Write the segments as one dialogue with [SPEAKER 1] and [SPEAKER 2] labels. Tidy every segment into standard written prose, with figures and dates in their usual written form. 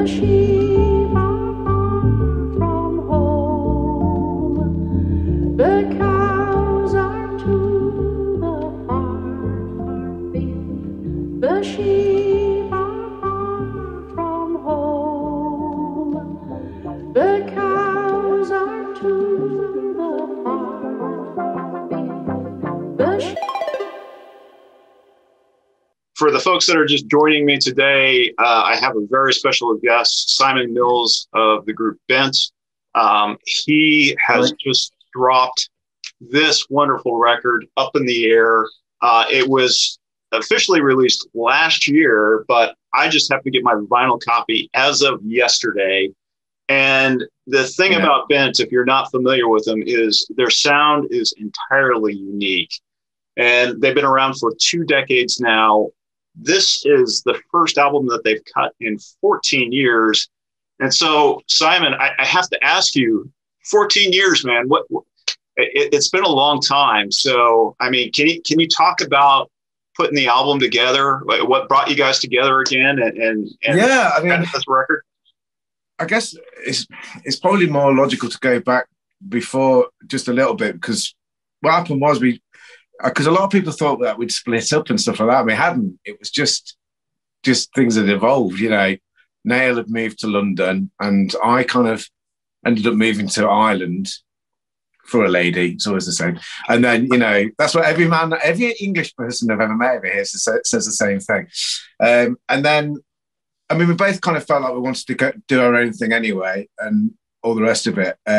[SPEAKER 1] sheep are far from home. The cows are to the far, far field. The sheep are far from home. The cows are to the far, far field. The sheep.
[SPEAKER 2] For the folks that are just joining me today, I have a very special guest, Simon Mills of the group Bent. He has just dropped this wonderful record, Up in the Air. It was officially released last year, but I just have to get my vinyl copy as of yesterday. And the thing about Bent, if you're not familiar with them, is their sound is entirely unique. And they've been around for 2 decades now. This is the first album that they've cut in 14 years. And so, Simon, I have to ask you, 14 years, man, it's been a long time. So, I mean, can you talk about putting the album together? What brought you guys together again? And
[SPEAKER 3] yeah, I mean,
[SPEAKER 2] this record?
[SPEAKER 3] I guess it's probably more logical to go back before just a little bit, because what happened was because a lot of people thought that we'd split up and stuff like that. We hadn't. It was just things had evolved, you know. Nail had moved to London and I kind of ended up moving to Ireland for a lady. It's always the same. And then, you know, that's what every English person I've ever met over here says the same thing. And then, I mean, we both kind of felt like we wanted to do our own thing anyway and all the rest of it.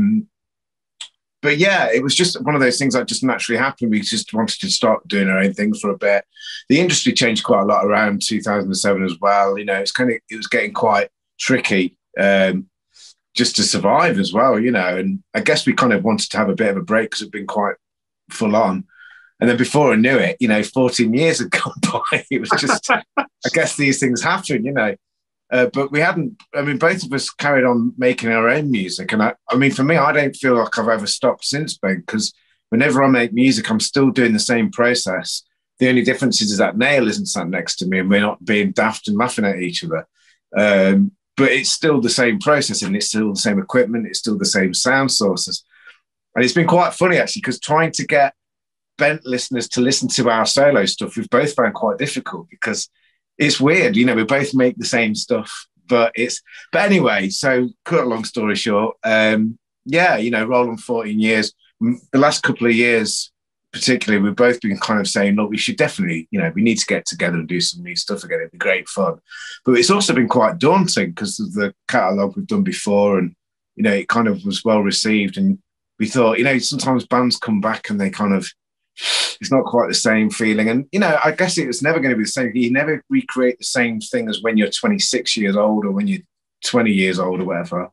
[SPEAKER 3] But yeah, it was just one of those things that just naturally happened. We just wanted to start doing our own things for a bit. The industry changed quite a lot around 2007 as well. You know, it was getting quite tricky just to survive as well, you know. And I guess we kind of wanted to have a bit of a break because it'd been quite full on. And then before I knew it, you know, 14 years had gone by. It was just, I guess these things happen, you know. But we hadn't, I mean, both of us carried on making our own music. And I mean, for me, I don't feel like I've ever stopped since then, because whenever I make music, I'm still doing the same process. The only difference is that Nail isn't sat next to me and we're not being daft and laughing at each other. But it's still the same process and it's still the same equipment. It's still the same sound sources. And it's been quite funny, actually, because trying to get Bent listeners to listen to our solo stuff, we've both found quite difficult because it's weird, you know, we both make the same stuff, but anyway, so cut a long story short, yeah, you know, rolling 14 years, the last couple of years, particularly, we've both been kind of saying, look, we should definitely, you know, we need to get together and do some new stuff again. It'd be great fun. But it's also been quite daunting because of the catalogue we've done before and, you know, it kind of was well received. And we thought, you know, sometimes bands come back and they kind of, it's not quite the same feeling. And, you know, I guess it was never going to be the same. You never recreate the same thing as when you're 26 years old or when you're 20 years old or whatever.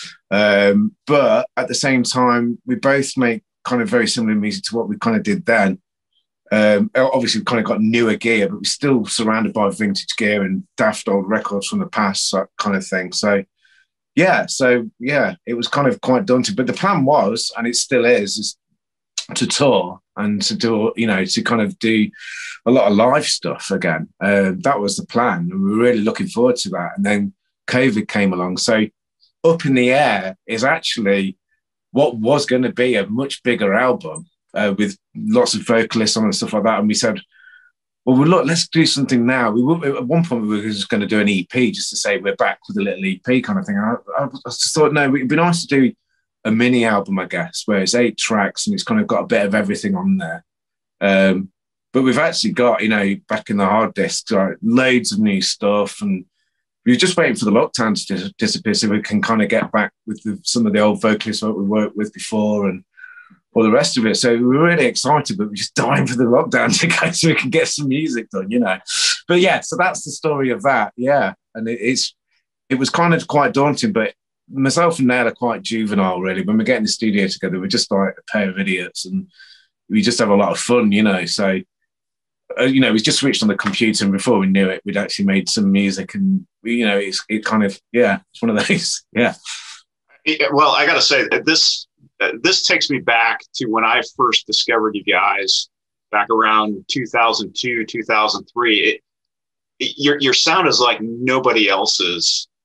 [SPEAKER 3] But at the same time, we both make kind of very similar music to what we kind of did then. Obviously, we kind of got newer gear, but we're still surrounded by vintage gear and daft old records from the past, that kind of thing. So yeah, it was kind of quite daunting. But the plan was, and it still is to tour and to do, you know, to kind of do a lot of live stuff again. That was the plan. And we were really looking forward to that. And then COVID came along. So Up in the Air is actually what was going to be a much bigger album with lots of vocalists on and stuff like that. And we said, well, look, let's do something now. At one point, we were just going to do an EP just to say we're back with a little EP kind of thing. I just thought, no, it'd be nice to do a mini album, I guess, where it's 8 tracks and it's kind of got a bit of everything on there. But we've actually got, you know, back in the hard disks, loads of new stuff. And we were just waiting for the lockdown to disappear so we can kind of get back with some of the old vocalists that we worked with before and all the rest of it. So we were really excited, but we're just dying for the lockdown to go so we can get some music done, you know. But yeah, so that's the story of that. Yeah. And it was kind of quite daunting, but myself and Nail are quite juvenile, really. When we get in the studio together, we're just like a pair of idiots and we just have a lot of fun, you know. So, you know, we just switched on the computer and before we knew it, we'd actually made some music and, you know, it kind of, yeah, it's one of those, yeah.
[SPEAKER 2] Well, I got to say that this takes me back to when I first discovered you guys back around 2002, 2003. Your sound is like nobody else's.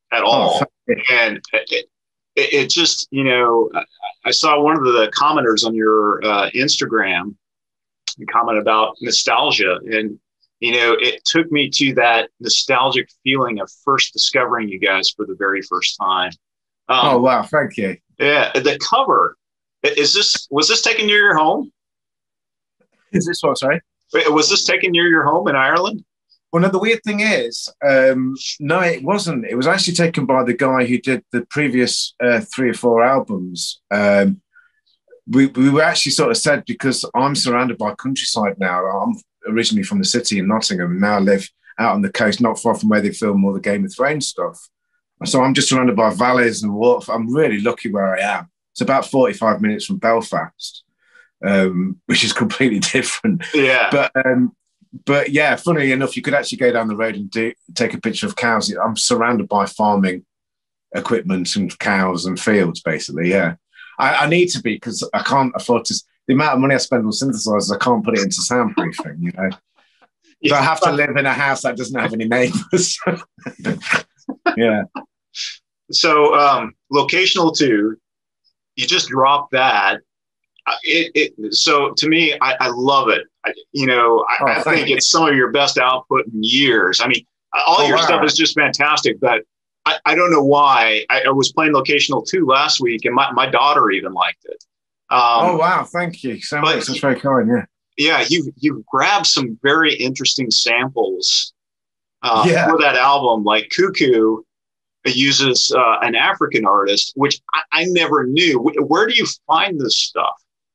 [SPEAKER 2] at all. And it just, I saw one of the commenters on your Instagram comment about nostalgia, and it took me to that nostalgic feeling of first discovering you guys for the very first time.
[SPEAKER 3] Oh wow, thank you.
[SPEAKER 2] Yeah, the cover was this taken near your home?
[SPEAKER 3] Is this what? Sorry,
[SPEAKER 2] was this taken near your home in Ireland?
[SPEAKER 3] Well, no, the weird thing is, no, it wasn't. It was actually taken by the guy who did the previous 3 or 4 albums. We were actually sort of said, because I'm surrounded by countryside now. I'm originally from the city in Nottingham, and now I live out on the coast, not far from where they film all the Game of Thrones stuff. So I'm just surrounded by valleys and water. I'm really lucky where I am. It's about 45 minutes from Belfast, which is completely different.
[SPEAKER 2] Yeah.
[SPEAKER 3] But yeah, funnily enough, you could actually go down the road and take a picture of cows. I'm surrounded by farming equipment and cows and fields, basically. Yeah, I need to be, because I can't afford to. The amount of money I spend on synthesizers, I can't put it into soundproofing. So I have to live in a house that doesn't have any neighbors. Yeah.
[SPEAKER 2] So Locational 2, you just dropped that. So to me, I love it. I think it's some of your best output in years. I mean, all your stuff is just fantastic, but I don't know why. I was playing Locational 2 last week, and my daughter even liked it.
[SPEAKER 3] Oh wow, thank you so much. That's very kind.
[SPEAKER 2] Yeah, you've grabbed some very interesting samples for that album. Like Cuckoo uses an African artist, which I never knew. Where do you find this stuff?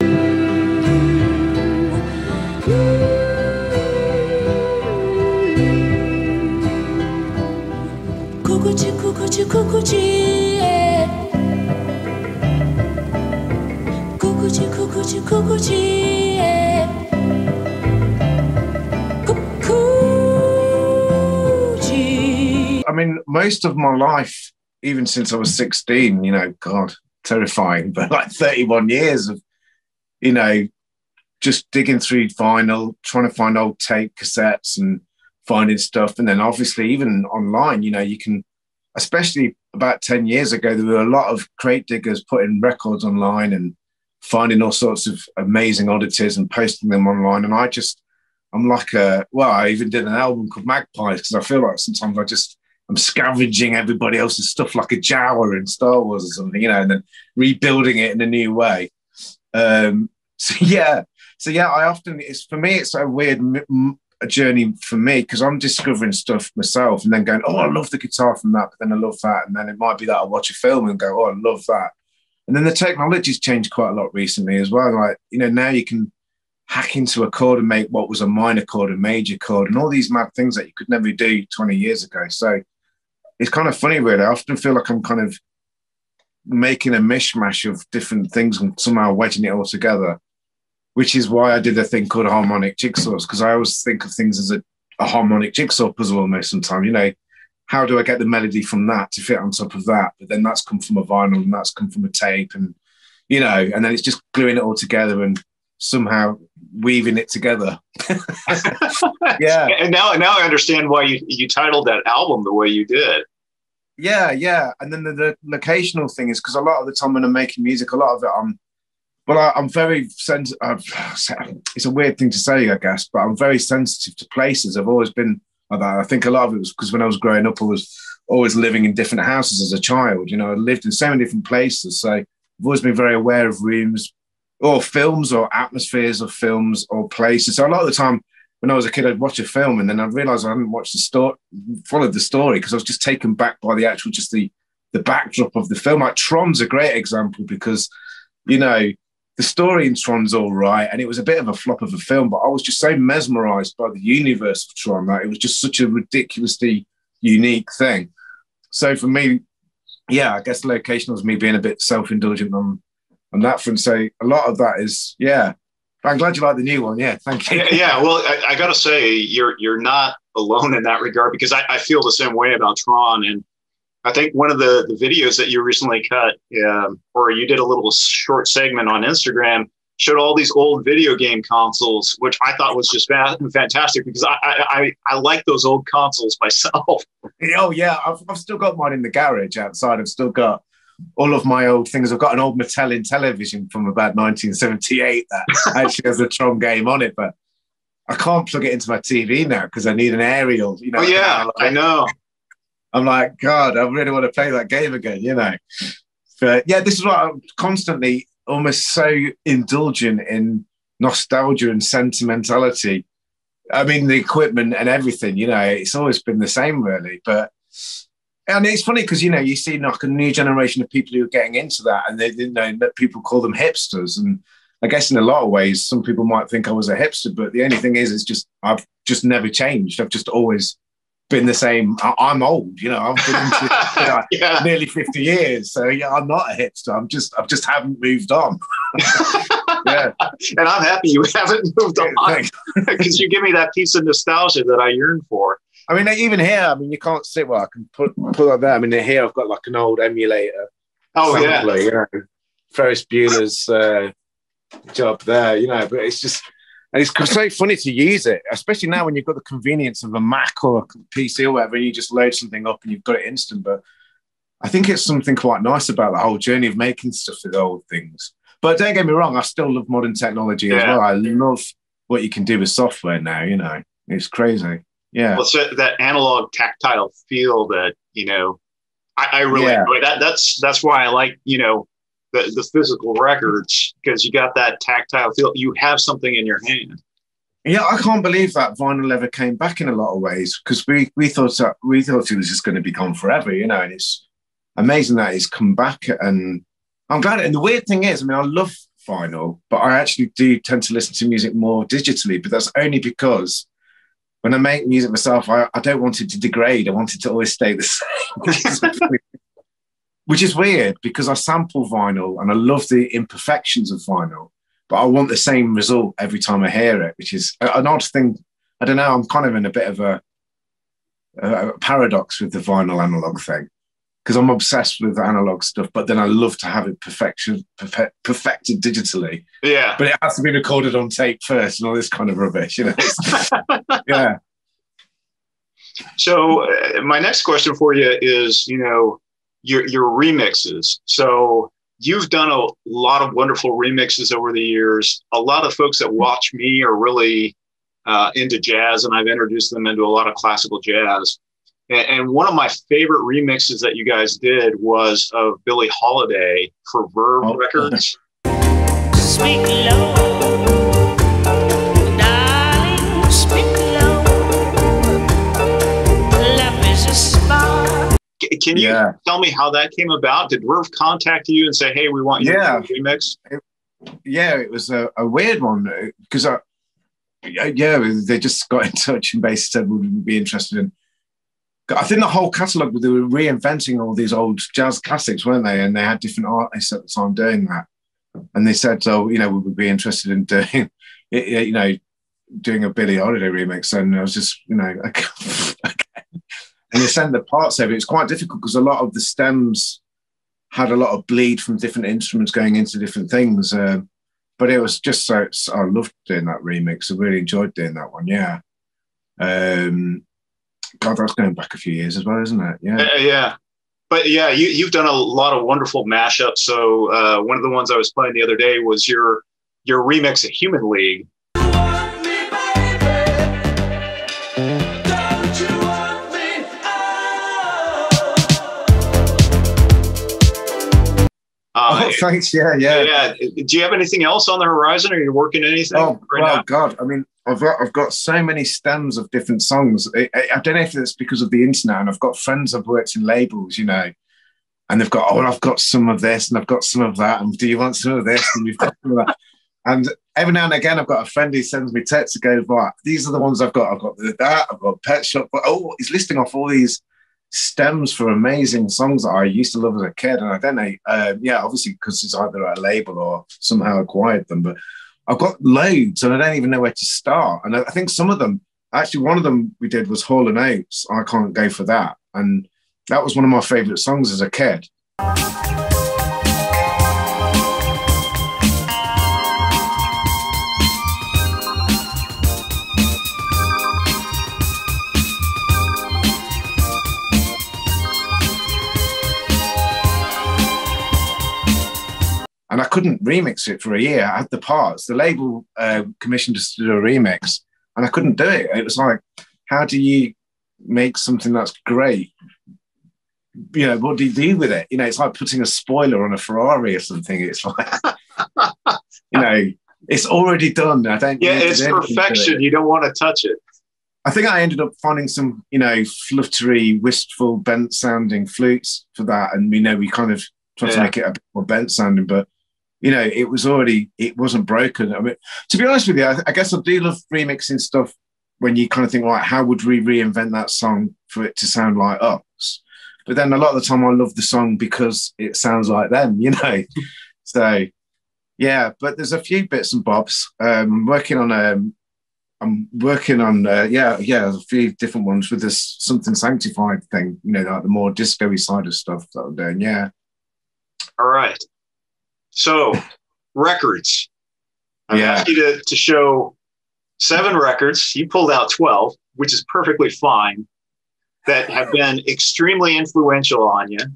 [SPEAKER 3] I mean, most of my life, even since I was 16, God, terrifying, but like 31 years of, just digging through vinyl, trying to find old tape cassettes and finding stuff. And then obviously even online, you can, especially about 10 years ago, there were a lot of crate diggers putting records online and finding all sorts of amazing oddities and posting them online. And I'm like I even did an album called Magpies, because I feel like sometimes I'm scavenging everybody else's stuff like a Jawa in Star Wars or something, and then rebuilding it in a new way. So I often, it's a weird journey for me, because I'm discovering stuff myself and then going, oh, I love the guitar from that, but then I love that. And then it might be that I watch a film and go, oh, I love that. And then the technology's changed quite a lot recently as well. Like, now you can hack into a chord and make what was a minor chord a major chord, and all these mad things that you could never do 20 years ago. So it's kind of funny, really. I often feel like I'm kind of making a mishmash of different things and somehow wedging it all together, which is why I did a thing called harmonic jigsaws, because I always think of things as a harmonic jigsaw puzzle almost sometimes. How do I get the melody from that to fit on top of that? But then that's come from a vinyl, and that's come from a tape, and and then it's just gluing it all together and somehow weaving it together. Yeah.
[SPEAKER 2] And now I understand why you titled that album the way you did.
[SPEAKER 3] Yeah. And then the locational thing is because a lot of the time when I'm making music, a lot of it I'm very sensitive. It's a weird thing to say, I guess, but I'm very sensitive to places. I've always been like that. I think a lot of it was because when I was growing up, I was always living in different houses as a child. I lived in so many different places. So I've always been very aware of rooms or films or atmospheres of films or places. So a lot of the time when I was a kid, I'd watch a film and then I'd realize I hadn't watched the story, followed the story, because I was just taken back by the actual, just the backdrop of the film. Like Tron's a great example, because, the story in Tron's all right, and it was a bit of a flop of a film, but I was just so mesmerized by the universe of Tron that it was just such a ridiculously unique thing. So for me, I guess the location was me being a bit self-indulgent on that front. So a lot of that is, I'm glad you like the new one. Yeah, thank you.
[SPEAKER 2] Yeah, well, I got to say, you're not alone in that regard, because I feel the same way about Tron. And I think one of the videos that you recently cut, or you did a little short segment on Instagram, showed all these old video game consoles, which I thought was just fantastic because I like those old consoles myself.
[SPEAKER 3] Oh yeah, I've still got mine in the garage outside. I've still got all of my old things. I've got an old Mattel television from about 1978 that actually has a Tron game on it, but I can't plug it into my TV now because I need an aerial. You know.
[SPEAKER 2] Oh yeah, I know.
[SPEAKER 3] I'm like, God, I really want to play that game again. You know. But yeah, this is what I'm constantly almost so indulgent in nostalgia and sentimentality. I mean, the equipment and everything, you know, it's always been the same, really. But and it's funny because, you know, you see like a new generation of people who are getting into that, and they didn't know that people call them hipsters. And I guess in a lot of ways, some people might think I was a hipster, but the only thing is, it's just I've just never changed. I've just always been the same. I'm old, you know. I've been into
[SPEAKER 2] Yeah.
[SPEAKER 3] nearly 50 years, so yeah, I'm not a hipster. I just haven't moved on. Yeah,
[SPEAKER 2] And I'm happy you haven't moved on because you give me that piece of nostalgia that I yearn for.
[SPEAKER 3] I mean, even here, I mean, you can't sit well. I can put like that. I mean, here I've got like an old emulator.
[SPEAKER 2] Oh
[SPEAKER 3] sampler,
[SPEAKER 2] yeah,
[SPEAKER 3] you know, Ferris Bueller's job there, you know. But it's just, and it's so funny to use it, especially now when you've got the convenience of a Mac or a PC or whatever, and you just load something up and you've got it instant. But I think it's something quite nice about the whole journey of making stuff with old things. But don't get me wrong, I still love modern technology as well. I love what you can do with software now, you know. It's crazy. Yeah.
[SPEAKER 2] well, so that analog tactile feel that, you know, I really enjoy that. That's why I like, you know, the physical records, because you got that tactile feel. You have something in your hand.
[SPEAKER 3] Yeah, I can't believe that vinyl ever came back in a lot of ways, because we thought it was just going to be gone forever, you know. And it's amazing that it's come back, and I'm glad. And the weird thing is, I mean, I love vinyl, but I actually do tend to listen to music more digitally. But that's only because when I make music myself, I don't want it to degrade. I want it to always stay the same. Which is weird, because I sample vinyl and I love the imperfections of vinyl, but I want the same result every time I hear it, which is an odd thing. I don't know. I'm kind of in a bit of a paradox with the vinyl analog thing, because I'm obsessed with analog stuff, but then I love to have it perfected digitally.
[SPEAKER 2] Yeah.
[SPEAKER 3] But it has to be recorded on tape first and all this kind of rubbish, you know. Yeah.
[SPEAKER 2] So my next question for you is, you know, your remixes. So you've done a lot of wonderful remixes over the years. A lot of folks that watch me are really into jazz, and I've introduced them into a lot of classical jazz. And one of my favorite remixes that you guys did was of Billie Holiday for Verve Records.
[SPEAKER 4] Speak low, darling, speak low. Love is a spark.
[SPEAKER 2] Can you tell me how that came about? Did Verve contact you and say, hey, we want you to do a remix?
[SPEAKER 3] Yeah, it was a weird one, because they just got in touch and basically said, would we be interested in. I think the whole catalogue, they were reinventing all these old jazz classics, weren't they? And they had different artists at the time doing that. And they said, oh, you know, we would be interested in doing, you know, doing a Billie Holiday remix. And I was just, you know, okay. And they sent the parts over. It's quite difficult because a lot of the stems had a lot of bleed from different instruments going into different things. But it was just so, I loved doing that remix. I really enjoyed doing that one, yeah. God, that's going back a few years as well, isn't it? Yeah.
[SPEAKER 2] Yeah. But yeah, you've done a lot of wonderful mashups. So one of the ones I was playing the other day was your remix of Human League.
[SPEAKER 3] Oh, thanks. Yeah.
[SPEAKER 2] Do you have anything else on the horizon? Are you working anything?
[SPEAKER 3] Oh, well, God. I mean, I've got so many stems of different songs. I don't know if it's because of the internet, and I've got friends I've worked in labels, you know, and they've got, I've got some of this and I've got some of that, and do you want some of this? And we've got some of that. And every now and again, I've got a friend who sends me texts to go, right, these are the ones I've got. I've got that, I've got Pet Shop. But, he's listing off all these stems for amazing songs that I used to love as a kid. And I don't know, obviously because it's either a label or somehow acquired them, but I've got loads and I don't even know where to start. And I think some of them, actually one of them we did was Hall & Oates, I Can't Go For That. And that was one of my favourite songs as a kid. and I couldn't remix it for a year. I had the parts. The label commissioned us to do a remix, and I couldn't do it. It was like, how do you make something that's great? You know, what do you do with it? You know, it's like putting a spoiler on a Ferrari or something. It's like, you know, it's already done. I don't.
[SPEAKER 2] Yeah, it's perfection. You don't want to touch it.
[SPEAKER 3] I think I ended up finding some, you know, fluttery, wistful, bent-sounding flutes for that, and we kind of tried to make it a bit more bent-sounding, but you know, it wasn't broken. I mean, to be honest with you, I guess I do love remixing stuff when you kind of think, right, how would we reinvent that song for it to sound like us? But then a lot of the time, I love the song because it sounds like them, you know. So yeah, but there's a few bits and bobs. I'm working on a few different ones with this Something Sanctified thing, you know, like the more disco-y side of stuff that I'm doing. Yeah.
[SPEAKER 2] All right. So records. I've asked you to show 7 records. You pulled out 12, which is perfectly fine, that have been extremely influential on you.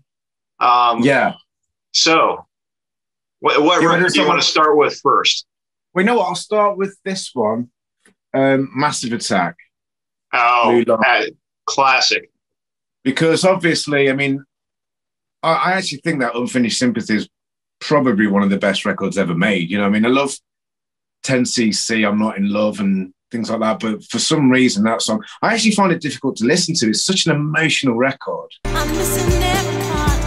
[SPEAKER 2] So what record do you want to start with first?
[SPEAKER 3] Well, you know what? I'll start with this one. Massive Attack.
[SPEAKER 2] Oh, classic.
[SPEAKER 3] Because obviously, I mean, I actually think that Unfinished Sympathy is probably one of the best records ever made. You know, I mean, I love 10cc, I'm Not in Love, and things like that. But for some reason, that song, I actually find it difficult to listen to. It's such an emotional record.
[SPEAKER 5] I'm missing every part.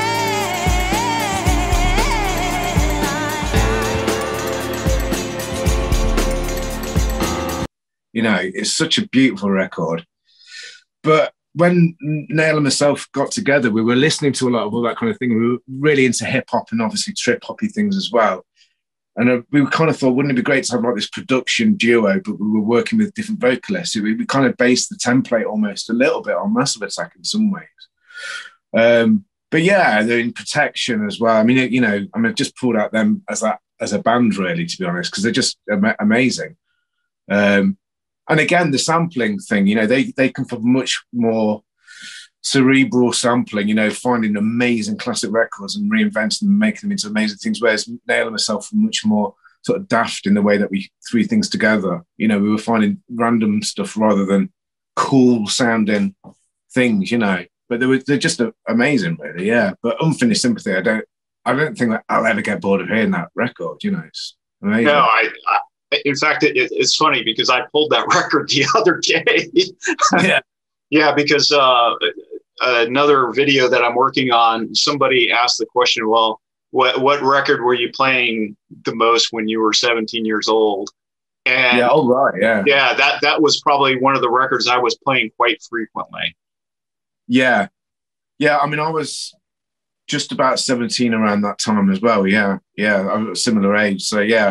[SPEAKER 3] You know, it's such a beautiful record. But when Nail and myself got together, we were listening to a lot of all that kind of thing. We were really into hip hop and obviously trip hoppy things as well. And we kind of thought, wouldn't it be great to have like this production duo, but we were working with different vocalists. So we kind of based the template almost a little bit on Massive Attack in some ways. But yeah, they're in Protection as well. I mean, you know, I just pulled out them as a band, really, to be honest, because they're just amazing. And again, the sampling thing, you know, they come from much more cerebral sampling, you know, finding amazing classic records and reinventing them and making them into amazing things, whereas Nail and myself were much more sort of daft in the way that we threw things together. You know, we were finding random stuff rather than cool sounding things, you know. But they're just amazing, really, yeah. But Unfinished Sympathy, I don't think that I'll ever get bored of hearing that record, you know. It's amazing.
[SPEAKER 2] No, in fact, it's funny because I pulled that record the other day. Yeah, because another video that I'm working on, somebody asked the question, well, what record were you playing the most when you were 17 years old? And yeah, that was probably one of the records I was playing quite frequently.
[SPEAKER 3] Yeah. I mean, I was just about 17 around that time as well. Yeah, I was a similar age. So yeah.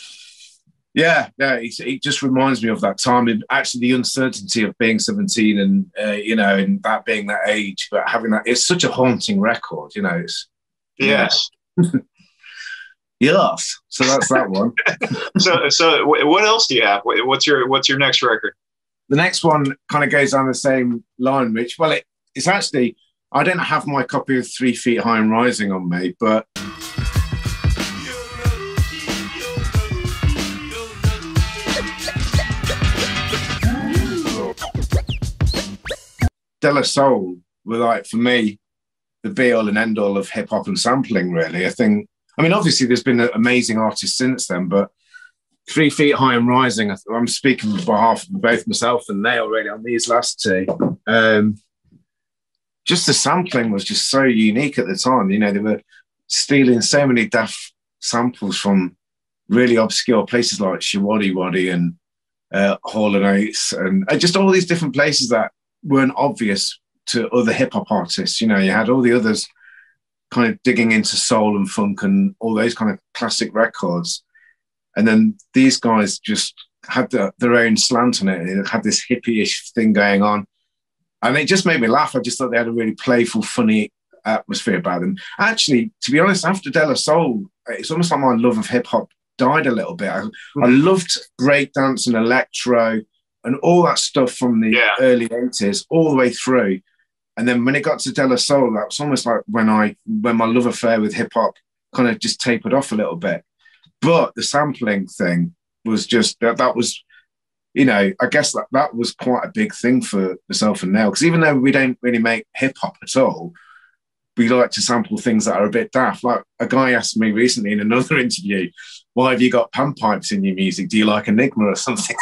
[SPEAKER 3] It just reminds me of that time, and actually the uncertainty of being 17 and you know, and that being that age, but having that, it's such a haunting record, you know. It's
[SPEAKER 2] yes.
[SPEAKER 3] Yes. So that's that one.
[SPEAKER 2] So what else do you have? What's your next record?
[SPEAKER 3] The next one kind of goes down the same line, Rich. Well, it's actually, I don't have my copy of 3 Feet High and Rising on me, but De La Soul were, like, for me, the be-all and end-all of hip-hop and sampling, really. I mean, obviously, there's been amazing artists since then, but 3 Feet High and Rising, I'm speaking on behalf of both myself and Nail, really, on these last two. Just the sampling was just so unique at the time. You know, they were stealing so many daft samples from really obscure places like Showaddy Waddy and Hall & Oates, and just all these different places that weren't obvious to other hip-hop artists. You know, you had all the others kind of digging into soul and funk and all those kind of classic records, and then these guys just had their own slant on it. It had this hippie-ish thing going on, and it just made me laugh. I just thought they had a really playful, funny atmosphere about them. Actually, to be honest, after De La Soul, it's almost like my love of hip-hop died a little bit. I loved breakdance and electro and all that stuff from the early 80s all the way through. And then when it got to De La Soul, that was almost like when my love affair with hip hop kind of just tapered off a little bit. But the sampling thing was just that was, you know, I guess that was quite a big thing for myself and Nell, because even though we don't really make hip hop at all, we like to sample things that are a bit daft. Like a guy asked me recently in another interview, why have you got panpipes in your music? Do you like Enigma or something?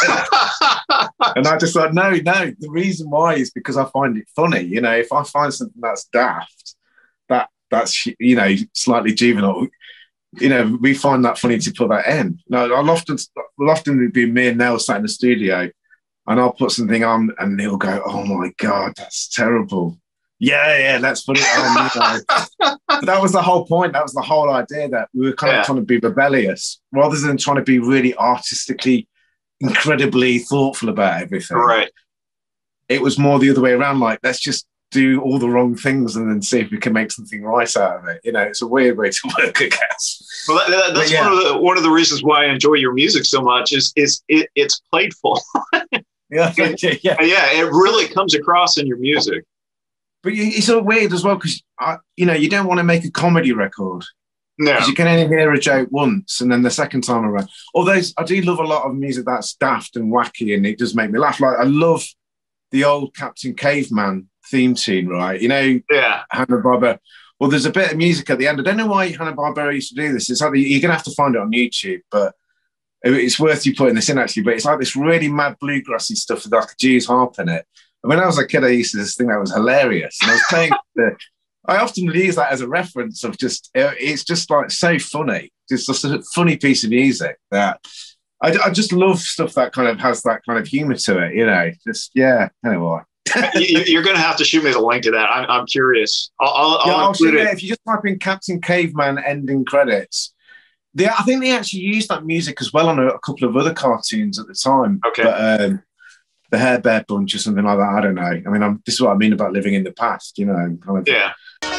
[SPEAKER 3] And I just thought, no, the reason why is because I find it funny. You know, if I find something that's daft, that's, you know, slightly juvenile, you know, we find that funny to put that in. No, will often be me and Nell sat in the studio, and I'll put something on and he'll go, oh my God, that's terrible. Yeah, let's put it on. You know. But that was the whole point. That was the whole idea, that we were kind of trying to be rebellious rather than trying to be really artistically, incredibly thoughtful about everything.
[SPEAKER 2] Right.
[SPEAKER 3] It was more the other way around. Like, let's just do all the wrong things and then see if we can make something right out of it. You know, it's a weird way to work, I guess.
[SPEAKER 2] Well, that's one of the reasons why I enjoy your music so much is it's playful.
[SPEAKER 3] Yeah.
[SPEAKER 2] It really comes across in your music.
[SPEAKER 3] But it's sort of weird as well, because, you know, you don't want to make a comedy record.
[SPEAKER 2] No.
[SPEAKER 3] Because you can only hear a joke once, and then the second time around. Although I do love a lot of music that's daft and wacky, and it does make me laugh. Like, I love the old Captain Caveman theme tune, right? You know, Hanna-Barbera. Well, there's a bit of music at the end. I don't know why Hanna-Barbera used to do this. It's like you're going to have to find it on YouTube, but it's worth you putting this in, actually. But it's like this really mad bluegrassy stuff with like a Jew's harp in it. And when I was a kid, I used to just think that was hilarious. And I was playing I often use that as a reference of just, it's just like so funny. It's just a funny piece of music that I just love stuff that kind of has that kind of humor to it, you know, just, anyway.
[SPEAKER 2] You're going to have to shoot me the link to that. I'm curious.
[SPEAKER 3] I'll shoot it. If you just type in Captain Caveman ending credits, I think they actually used that music as well on a couple of other cartoons at the time.
[SPEAKER 2] Okay.
[SPEAKER 3] But, the Hair Bear Bunch or something like that. I don't know. I mean, this is what I mean about living in the past, you know. Kind of.
[SPEAKER 2] Yeah.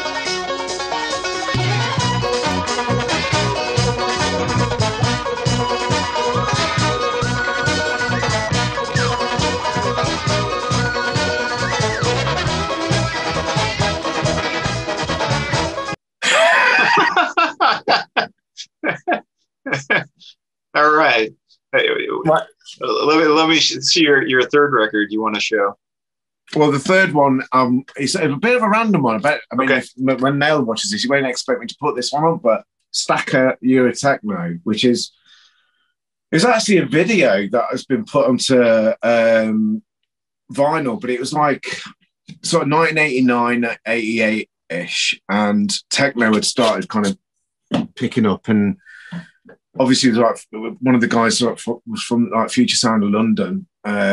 [SPEAKER 2] All right.
[SPEAKER 3] What?
[SPEAKER 2] Let me see your third record you want to show.
[SPEAKER 3] Well, the third one is a bit of a random one. When Nell watches this, you won't expect me to put this one on, but Stacker Eurotechno, which is actually a video that has been put onto vinyl, but it was like sort of 1989, 88-ish, and techno had started kind of picking up, and obviously, like one of the guys was from like Future Sound of London.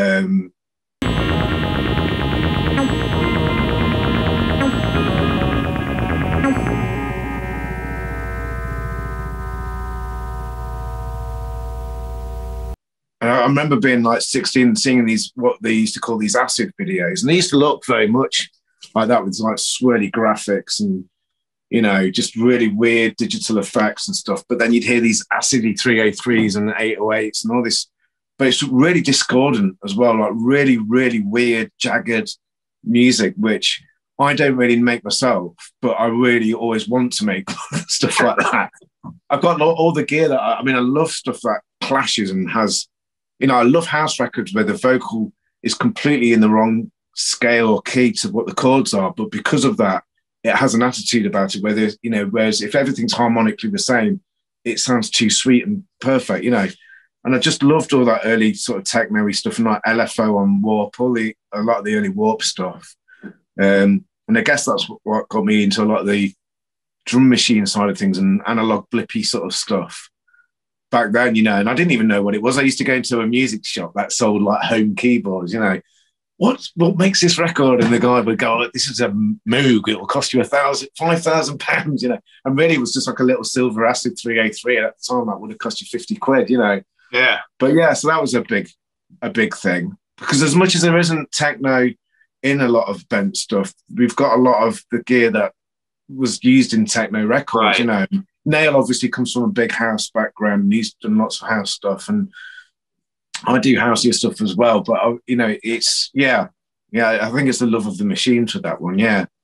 [SPEAKER 3] I remember being like 16 and seeing these, what they used to call these acid videos, and they used to look very much like that, with like swirly graphics and, you know, just really weird digital effects and stuff. But then you'd hear these acidy 303s and 808s and all this, but it's really discordant as well, like really, really weird, jagged music, which I don't really make myself, but I really always want to make stuff like that. I've got all the gear that, I love stuff that clashes and has, you know, I love house records where the vocal is completely in the wrong scale or key to what the chords are, but because of that, it has an attitude about it where there's, you know, whereas if everything's harmonically the same, it sounds too sweet and perfect, you know. And I just loved all that early sort of techno-y stuff, and like LFO on Warp, a lot of the early Warp stuff. And I guess that's what got me into a lot of the drum machine side of things and analog blippy sort of stuff back then, you know. And I didn't even know what it was. I used to go into a music shop that sold like home keyboards, you know. What makes this record? And the guy would go, "This is a Moog. It will cost you £5,000, you know." And really, it was just like a little silver acid 303. At the time, that would have cost you 50 quid, you know.
[SPEAKER 2] Yeah.
[SPEAKER 3] But yeah, so that was a big thing, because as much as there isn't techno in a lot of Bent stuff, we've got a lot of the gear that was used in techno records, right. You know. Nail obviously comes from a big house background, and he's done lots of house stuff, and I do houseier stuff as well, but you know, it's I think it's the love of the machine for that one, yeah.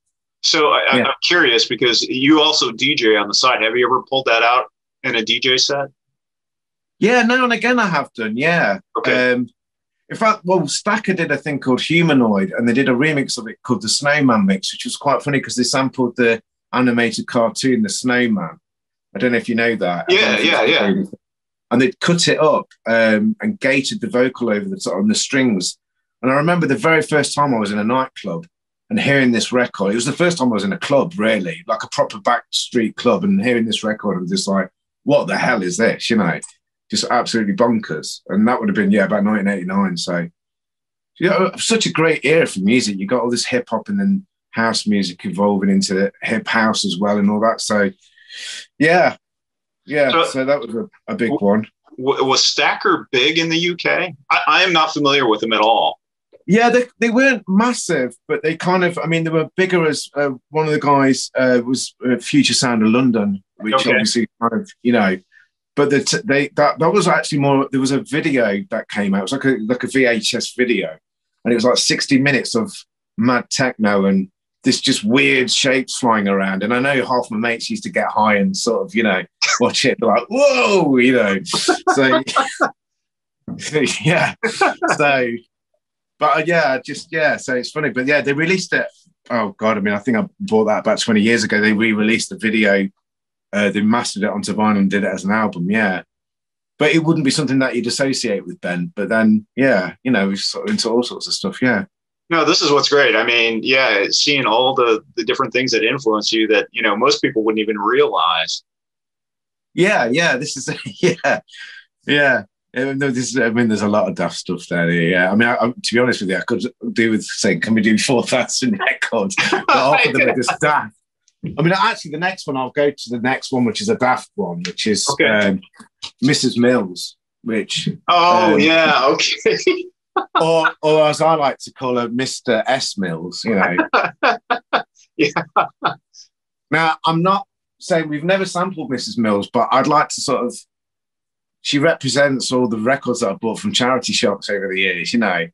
[SPEAKER 2] So
[SPEAKER 3] Yeah.
[SPEAKER 2] I'm curious because you also DJ on the side. Have you ever pulled that out in a DJ set?
[SPEAKER 3] Yeah, now and again I have done. Yeah.
[SPEAKER 2] Okay.
[SPEAKER 3] In fact, well, Stacker did a thing called Humanoid, and they did a remix of it called the Snowman Mix, which was quite funny because they sampled the animated cartoon, The Snowman. I don't know if you know that.
[SPEAKER 2] Yeah.
[SPEAKER 3] And they'd cut it up and gated the vocal over the top on the strings. And I remember the very first time I was in a nightclub and hearing this record. It was the first time I was in a club, really, like a proper backstreet club, and hearing this record, I was just like, what the hell is this? You know, just absolutely bonkers. And that would have been, about 1989. So, such a great era for music. You got all this hip hop and then house music evolving into hip house as well and all that. So, yeah. So that was a big one.
[SPEAKER 2] Was Stacker big in the UK? I am not familiar with them at all.
[SPEAKER 3] Yeah, they weren't massive, but they kind of, they were bigger as one of the guys was Future Sound of London, which obviously kind of, but that was actually more, there was a video that came out. It was like a VHS video, and it was like 60 minutes of mad techno and this just weird shapes flying around. And I know half my mates used to get high and sort of, watch it, be like, whoa, So, yeah. So, but so it's funny. But yeah, they released it. Oh, God. I think I bought that about 20 years ago. They re-released the video. They mastered it onto vinyl and did it as an album. Yeah. But it wouldn't be something that you'd associate with Ben. But then, we're sort of into all sorts of stuff. Yeah.
[SPEAKER 2] No, this is what's great. Seeing all the different things that influence you that, most people wouldn't even realize.
[SPEAKER 3] Yeah. This is, yeah. There's a lot of daft stuff there. Yeah. To be honest with you, I could do with saying, can we do 4,000 records? But half of them are just daft. Actually, the next one, I'll go to the next one, which is a daft one, which is Mrs. Mills, which...
[SPEAKER 2] Oh, yeah, okay.
[SPEAKER 3] or as I like to call her, Mr. S. Mills,
[SPEAKER 2] Yeah.
[SPEAKER 3] Now, I'm not saying we've never sampled Mrs. Mills, but I'd like to sort of... She represents all the records that I've bought from charity shops over the years,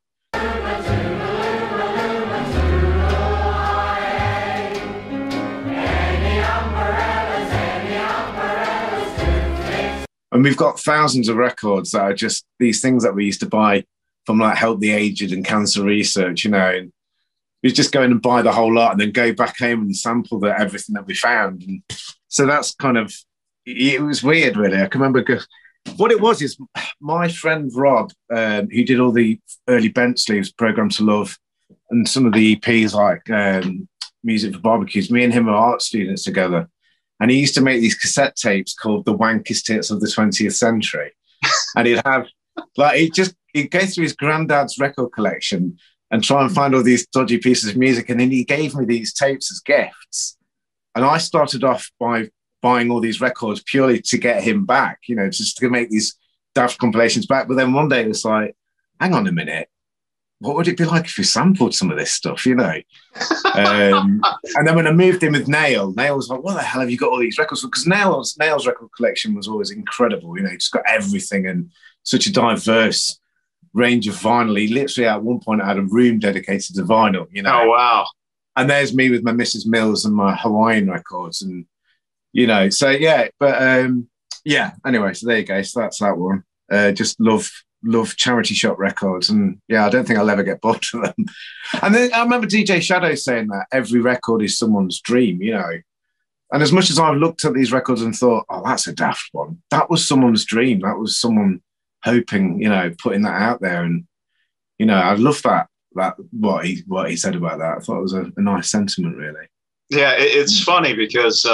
[SPEAKER 3] And we've got thousands of records that are just these things that we used to buy from like Help the Aged and Cancer Research, and we just go in and buy the whole lot and then go back home and sample everything that we found. And so that's kind of, it was weird, really. I can remember what it was is my friend Rob, who did all the early Bent Sleeves, Program to Love, and some of the EPs like Music for Barbecues, me and him were art students together. And he used to make these cassette tapes called The Wankest Hits of the 20th Century. And he'd have, he'd go through his granddad's record collection and try and find all these dodgy pieces of music. And then he gave me these tapes as gifts. And I started off by buying all these records purely to get him back, just to make these daft compilations back. But then one day it was like, hang on a minute. What would it be like if you sampled some of this stuff, And then when I moved in with Nail was like, what the hell have you got all these records for? Because Nail's record collection was always incredible, just got everything and such a diverse range of vinyl. He literally at one point had a room dedicated to vinyl,
[SPEAKER 2] Oh, wow.
[SPEAKER 3] And there's me with my Mrs. Mills and my Hawaiian records and, so yeah, but anyway, so there you go. So that's that one. Just love charity shop records, and I don't think I'll ever get bored of them. And then I remember DJ Shadow saying that every record is someone's dream, And as much as I've looked at these records and thought, oh, that's a daft one, that was someone's dream. That was someone hoping, putting that out there. And I love that what he said about that. I thought it was a nice sentiment, really.
[SPEAKER 2] Yeah, it's funny because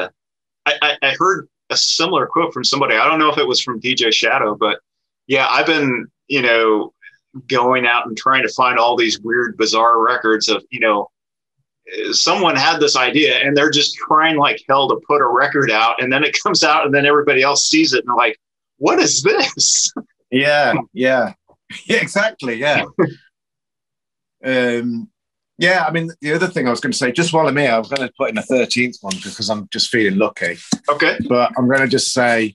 [SPEAKER 2] I heard a similar quote from somebody. I don't know if it was from DJ Shadow, but yeah, I've been, going out and trying to find all these weird, bizarre records of, someone had this idea and they're just trying like hell to put a record out, and then it comes out and then everybody else sees it and they're like, what is this?
[SPEAKER 3] Yeah, exactly. Yeah. The other thing I was going to say, just while I'm here, I was going to put in a 13th one because I'm just feeling lucky.
[SPEAKER 2] Okay.
[SPEAKER 3] But I'm going to just say,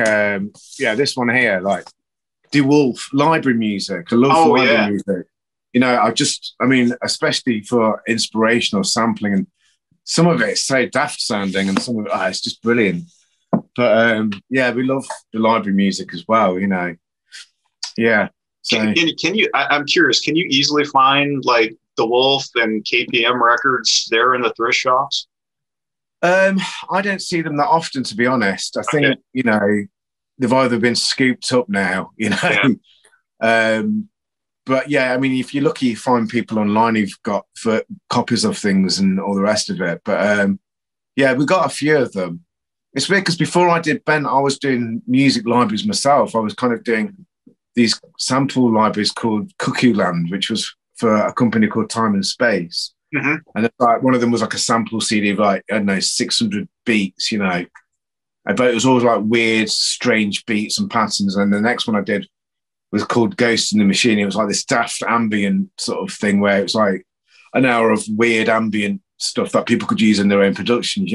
[SPEAKER 3] this one here, like DeWolf, library music. I love library music. I mean, especially for inspirational sampling, and some of it's so daft sounding, and some of it, it's just brilliant. But yeah, we love the library music as well, Yeah. So
[SPEAKER 2] Can you? I'm curious. Can you easily find like the Wolf and KPM records there in the thrift shops?
[SPEAKER 3] I don't see them that often, to be honest. I think they've either been scooped up now,
[SPEAKER 2] Yeah.
[SPEAKER 3] But yeah, I mean, if you're lucky, you find people online who've got copies of things and all the rest of it. But yeah, we got a few of them. It's weird because before I did Bent, I was doing music libraries myself. I was kind of doing these sample libraries called Cuckoo Land, which was for a company called Time and Space.
[SPEAKER 2] Mm-hmm.
[SPEAKER 3] And like one of them was like a sample CD of like, I don't know, 600 beats, But it was always like weird, strange beats and patterns. And the next one I did was called Ghost in the Machine. It was like this daft ambient sort of thing where it was like an hour of weird ambient stuff that people could use in their own productions,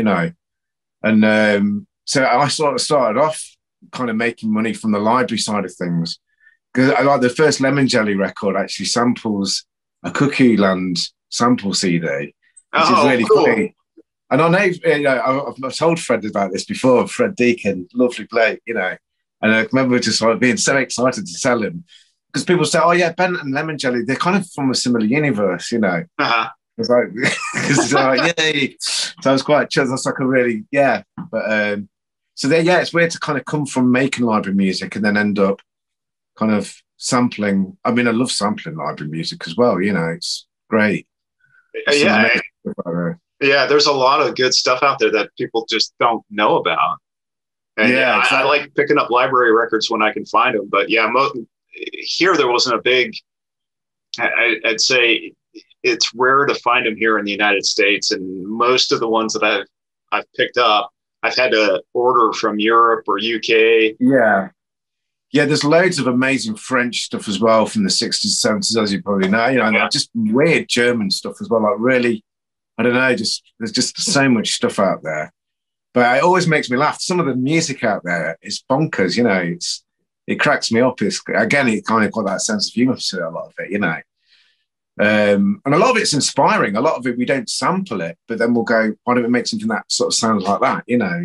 [SPEAKER 3] And so I sort of started off kind of making money from the library side of things. Because I like the first Lemon Jelly record actually samples a Cuckoo Land sample CD, which is really
[SPEAKER 2] cool.
[SPEAKER 3] funny. And I know, I've told Fred about this before, Fred Deacon, lovely bloke, And I remember just like being so excited to tell him because people say, "Oh yeah, Bent and Lemon Jelly, they're kind of from a similar universe,"
[SPEAKER 2] Uh-huh.
[SPEAKER 3] It's like, it's like yay. So I was quite chuffed. That's like a really But so there, it's weird to kind of come from making library music and then end up kind of sampling. I mean, I love sampling library music as well. It's great.
[SPEAKER 2] Yeah. There's a lot of good stuff out there that people just don't know about. And I like picking up library records when I can find them. But yeah, here there wasn't a big. I'd say it's rare to find them here in the United States, and most of the ones that I've picked up, I've had to order from Europe or UK.
[SPEAKER 3] Yeah, there's loads of amazing French stuff as well from the 60s, 70s, as you probably know. Just weird German stuff as well. Like really, I don't know, there's just so much stuff out there. But it always makes me laugh. Some of the music out there is bonkers, it cracks me up. It kind of got that sense of humor to it, a lot of it, And a lot of it's inspiring. A lot of it, we don't sample it, but then we'll go, why don't we make something that sort of sounds like that,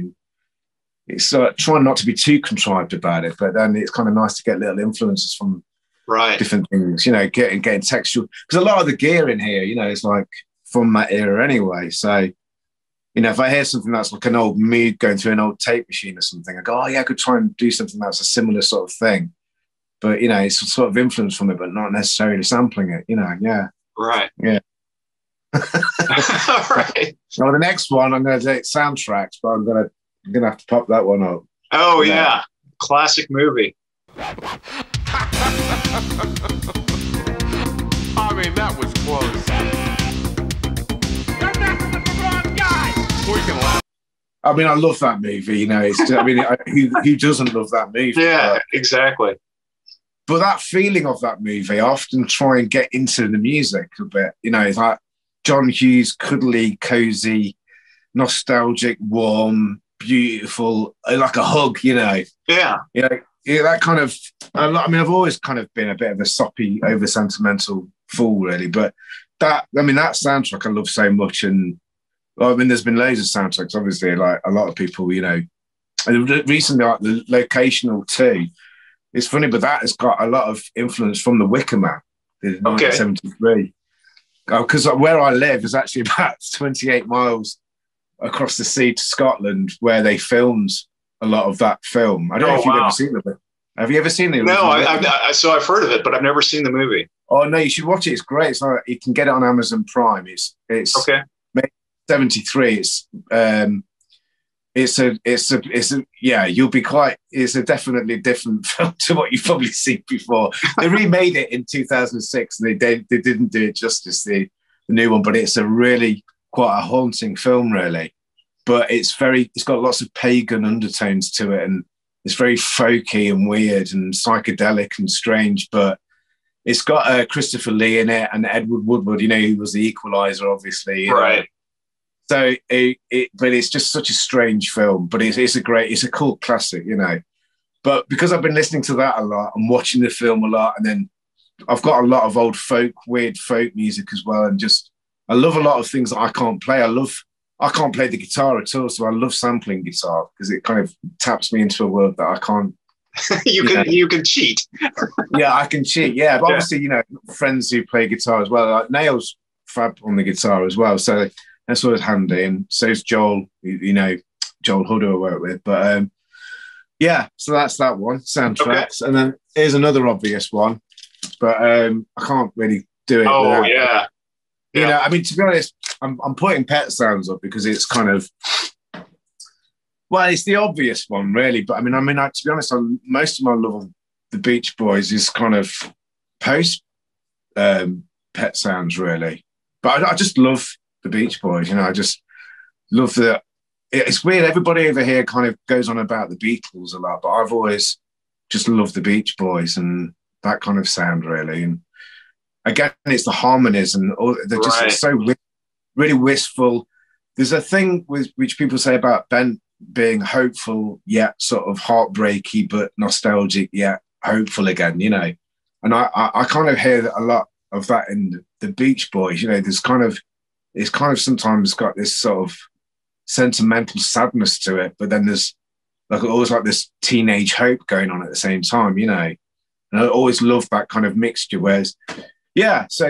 [SPEAKER 3] It's trying not to be too contrived about it, but then it's kind of nice to get little influences from different things, getting textual. Because a lot of the gear in here, is like from that era anyway. So, if I hear something that's like an old mood going through an old tape machine or something, I go, oh yeah, I could try and do something that's a similar sort of thing. But, it's sort of influence from it, but not necessarily sampling it,
[SPEAKER 2] Right.
[SPEAKER 3] Yeah.
[SPEAKER 2] Right.
[SPEAKER 3] Well, the next one, I'm going to take soundtracks, but I'm going to have to pop that one up.
[SPEAKER 2] Oh, yeah. Classic movie.
[SPEAKER 6] I mean, that was close. You're messing with the wrong guy. We can laugh.
[SPEAKER 3] I mean, I love that movie, who doesn't love that movie?
[SPEAKER 2] Yeah, exactly.
[SPEAKER 3] But that feeling of that movie, I often try and get into the music a bit. It's like John Hughes, cuddly, cozy, nostalgic, warm, beautiful, like a hug,
[SPEAKER 2] Yeah.
[SPEAKER 3] That kind of, I've always kind of been a bit of a soppy, over sentimental fool, really. But that soundtrack I love so much. And there's been loads of soundtracks, obviously, like a lot of people, recently, like the Locational 2. It's funny, but that has got a lot of influence from The Wicker Man, in 1973. Because where I live is actually about 28 miles across the sea to Scotland, where they filmed a lot of that film. I don't know if you've ever seen it. Have you ever seen it?
[SPEAKER 2] No, I've heard of it, but I've never seen the movie.
[SPEAKER 3] Oh no, you should watch it. It's great. It's like, you can get it on Amazon Prime. It's
[SPEAKER 2] okay.
[SPEAKER 3] 73. It's a definitely different film to what you've probably seen before. They remade it in 2006 and they didn't do it justice, the new one, but it's a really quite a haunting film, really. But it's got lots of pagan undertones to it, and it's very folky and weird and psychedelic and strange, but it's got Christopher Lee in it and Edward Woodward, who was the Equalizer, obviously.
[SPEAKER 2] Right.
[SPEAKER 3] So, but it's just such a strange film, but it's a cult classic, But because I've been listening to that a lot and watching the film a lot, and then I've got a lot of old weird folk music as well, and just I love a lot of things that I can't play. I can't play the guitar at all, so I love sampling guitar because it kind of taps me into a world that I can't.
[SPEAKER 2] You can cheat.
[SPEAKER 3] Yeah, I can cheat. Yeah, but obviously, friends who play guitar as well. Like Nail's fab on the guitar as well, so that's always handy. And so's Joel. Joel Hood who I work with. But so that's that one, soundtracks. Okay. And then here's another obvious one, but I can't really do it.
[SPEAKER 2] Oh yeah.
[SPEAKER 3] I mean, to be honest, I'm putting Pet Sounds up because it's kind of, well, it's the obvious one, really. But I mean, to be honest, most of my love of the Beach Boys is kind of post Pet Sounds, really. But I just love the Beach Boys. I just love the. It's weird. Everybody over here kind of goes on about the Beatles a lot, but I've always just loved the Beach Boys and that kind of sound, really. And again, it's the harmonies and they're just so really wistful. There's a thing which people say about Bent being hopeful yet sort of heartbreaky, but nostalgic yet hopeful again, And I kind of hear a lot of that in the Beach Boys. It's kind of sometimes got this sort of sentimental sadness to it, but then there's always like this teenage hope going on at the same time, And I always love that kind of mixture. Whereas, so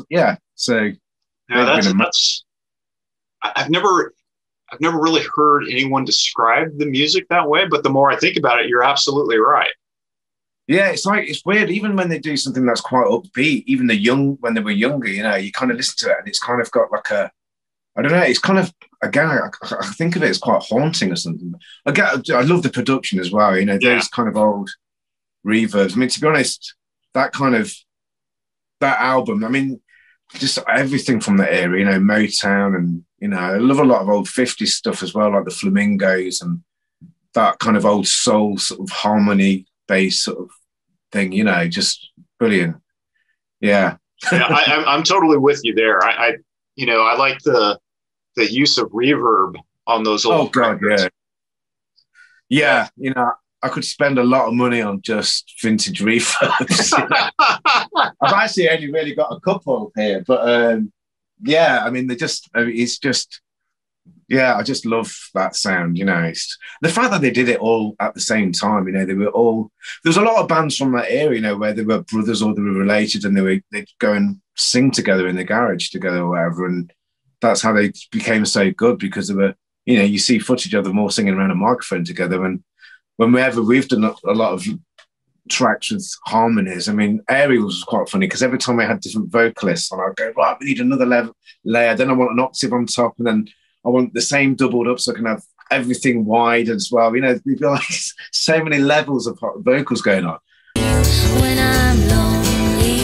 [SPEAKER 2] that's I've never really heard anyone describe the music that way, but the more I think about it, you're absolutely right.
[SPEAKER 3] Yeah, it's weird. Even when they do something that's quite upbeat, even when they were younger, you kind of listen to it and it's kind of got like I don't know, it's kind of, again, I think of it as quite haunting or something. Again, I love the production as well, those kind of old reverbs. I mean, to be honest, that album, I mean, just everything from that era, Motown and, I love a lot of old 50s stuff as well, like the Flamingos and that kind of old soul sort of harmony bass sort of thing, just brilliant. Yeah.
[SPEAKER 2] I'm totally with you there. I like the use of reverb on those old records.
[SPEAKER 3] Yeah, I could spend a lot of money on just vintage reverbs. I've actually only really got a couple here, but I mean, it's just, I just love that sound. It's the fact that they did it all at the same time. They were all. There's a lot of bands from that era, where they were brothers or they were related, and they'd go and sing together in the garage together or whatever, and that's how they became so good because they were. You see footage of them all singing around a microphone together, and whenever we've done a lot of tracks with harmonies, I mean, Aerials was quite funny because every time I had different vocalists, and I'd go, right, we need another layer. Then I want an octave on top, and then I want the same doubled up so I can have everything wide as well. We've got like so many levels of vocals going on.
[SPEAKER 5] When I'm lonely,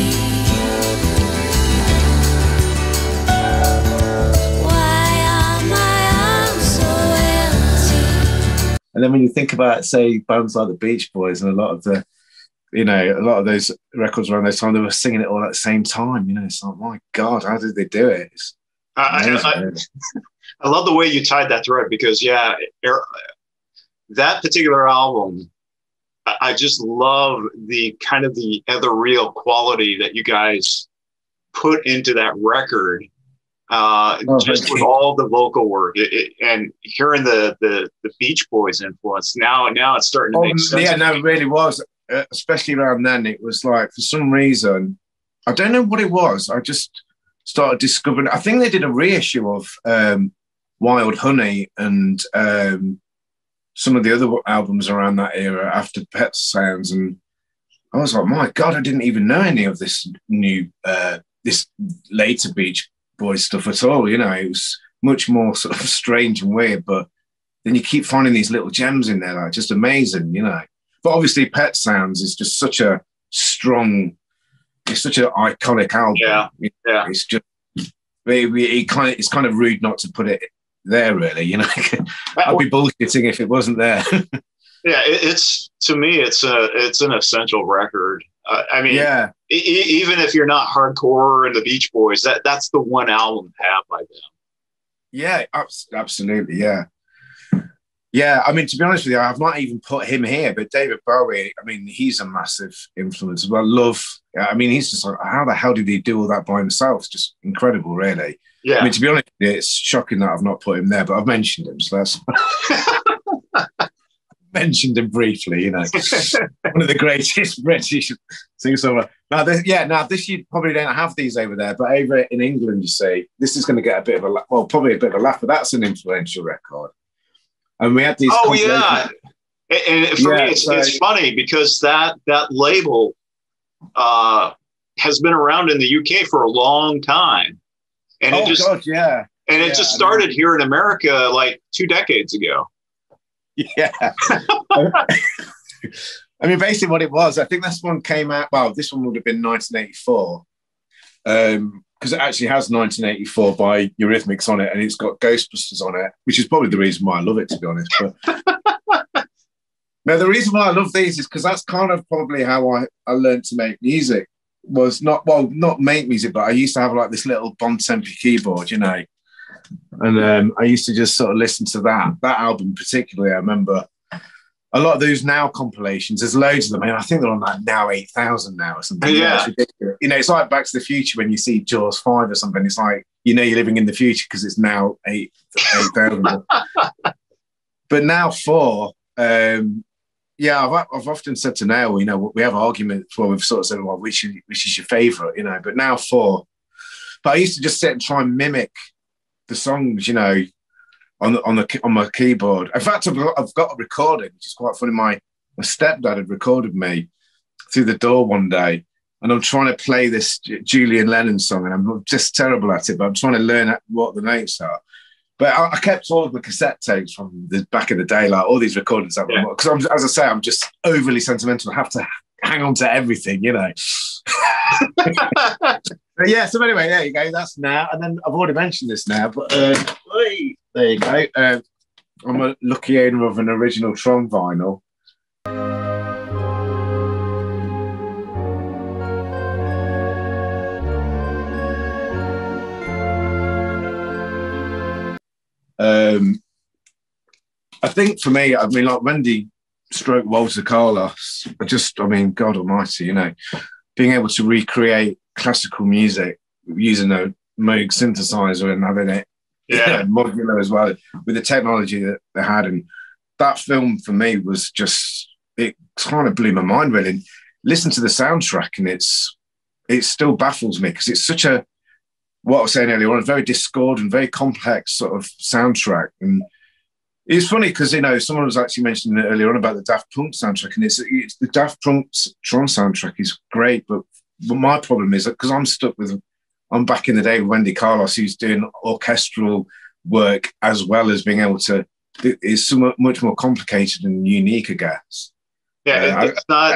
[SPEAKER 5] why are my arms so empty?
[SPEAKER 3] And then when you think about, say, bands like the Beach Boys and a lot of those records around those time, they were singing it all at the same time. It's like, my God, how did they do it?
[SPEAKER 2] I love the way you tied that thread because, that particular album, I just love the kind of the ethereal quality that you guys put into that record, just with all the vocal work and hearing the Beach Boys influence. Now it's starting to make sense.
[SPEAKER 3] Yeah, no, it really was, especially around then. It was like, for some reason, I don't know what it was. I just started discovering. I think they did a reissue of Wild Honey and some of the other albums around that era after Pet Sounds, and I was like, my God, I didn't even know any of this new, this later Beach Boys stuff at all. It was much more sort of strange and weird, but then you keep finding these little gems in there, like just amazing, But obviously, Pet Sounds is just such a strong. It's such an iconic album.
[SPEAKER 2] Yeah.
[SPEAKER 3] It's just it's kind of rude not to put it there, really. I'd be bullshitting if it wasn't there.
[SPEAKER 2] It's to me, it's an essential record. I mean, even if you're not hardcore in the Beach Boys, that's the one album to have by them.
[SPEAKER 3] Yeah, absolutely, yeah. Yeah, I mean, to be honest with you, I've not even put him here, but David Bowie, I mean, he's a massive influence. Well, love, I mean, he's just like, how the hell did he do all that by himself? It's just incredible, really.
[SPEAKER 2] Yeah.
[SPEAKER 3] I mean, to be honest with you, it's shocking that I've not put him there, but I've mentioned him, so that's mentioned him briefly, you know. One of the greatest British singer-songwriters. Now this you probably don't have these over there, but over in England, you see, this is going to get a bit of a, well, probably a bit of a laugh, but that's an influential record. And we had these.
[SPEAKER 2] Oh yeah, and for me, it's funny because that label has been around in the UK for a long time, and it just started here in America like 2 decades ago.
[SPEAKER 3] Yeah, I mean, basically, what it was, I think this one came out. Well, this one would have been 1984. Because it actually has 1984 by Eurythmics on it, and it's got Ghostbusters on it, which is probably the reason why I love it, to be honest. But no, the reason why I love these is because that's kind of probably how I learned to make music. Was not make music, but I used to have like this little Bontempi keyboard, you know, and I used to just sort of listen to that album particularly. I remember a lot of those Now compilations, there's loads of them. I mean, I think they're on like Now 8,000 now or something.
[SPEAKER 2] Yeah.
[SPEAKER 3] It's ridiculous. You know, it's like Back to the Future when you see Jaws 5 or something. It's like, you know, you're living in the future because it's now 8,000. But Now 4, I've often said to Now, you know, we have arguments where we've sort of said, well, which is your favourite, you know, but Now 4. But I used to just sit and try and mimic the songs, you know, on my keyboard. In fact, I've got a recording, which is quite funny. My stepdad had recorded me through the door one day, and I'm trying to play this Julian Lennon song, and I'm just terrible at it, but I'm trying to learn what the notes are. But I kept all of the cassette tapes from the back in the day, like all these recordings. Because as I say, I'm just overly sentimental. I have to hang on to everything, you know. But yeah, so anyway, there you go. That's Now. And then I've already mentioned this now, but there you go. I'm a lucky owner of an original Tron vinyl. I think for me, I mean, like Wendy stroke Walter Carlos, God almighty, you know, being able to recreate classical music using a Moog synthesizer and having it modular as well, with the technology that they had. And that film for me was just, it kind of blew my mind, really. And listen to the soundtrack, and it still baffles me because it's such a, what I was saying earlier on, a very discordant, very complex sort of soundtrack. And it's funny because, you know, someone was actually mentioning earlier on about the Daft Punk soundtrack, and it's the Daft Punk's Tron soundtrack is great, but my problem is that because I'm back in the day with Wendy Carlos, who's doing orchestral work as well as being able to, it's so much more complicated and unique, I guess.
[SPEAKER 2] Yeah, it's not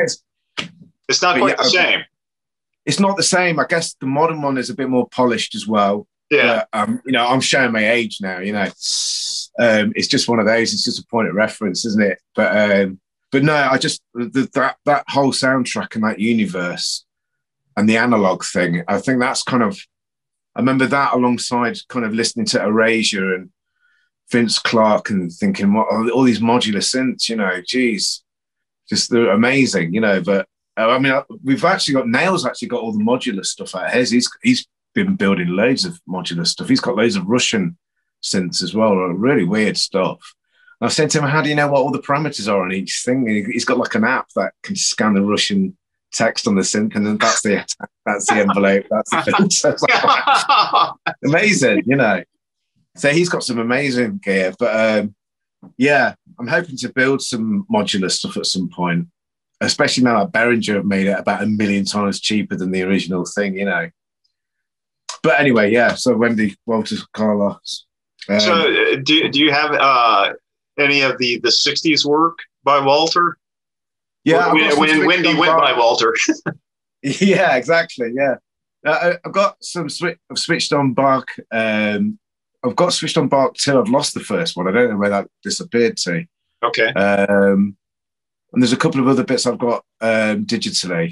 [SPEAKER 2] quite the same.
[SPEAKER 3] It's not the same. I guess the modern one is a bit more polished as well.
[SPEAKER 2] Yeah.
[SPEAKER 3] You know, I'm showing my age now, you know. It's just one of those. It's just a point of reference, isn't it? But no, I just, that whole soundtrack and that universe and the analog thing, I think that's kind of, I remember that alongside kind of listening to Erasure and Vince Clarke and thinking, what all these modular synths, you know, geez, just they're amazing, you know. But I mean, we've actually got, Nail's actually got all the modular stuff out of his. He's been building loads of modular stuff. He's got loads of Russian synths as well, really weird stuff. And I said to him, how do you know what all the parameters are on each thing? And he's got like an app that can scan the Russian text on the synth, and then that's the envelope, that's the thing. So it's like, amazing, you know. So he's got some amazing gear. But yeah, I'm hoping to build some modular stuff at some point, especially now that Behringer have made it about 1 million times cheaper than the original thing, you know. But anyway, yeah, so Wendy Walter Carlos.
[SPEAKER 2] So do you have any of the 60s work by Walter?
[SPEAKER 3] Yeah.
[SPEAKER 2] When Wendy went by Walter.
[SPEAKER 3] Yeah, exactly, yeah. I've got some I've switched on Bach. I've got Switched on Bach 2. I've lost the first one. I don't know where that disappeared to.
[SPEAKER 2] Okay.
[SPEAKER 3] And there's a couple of other bits I've got digitally.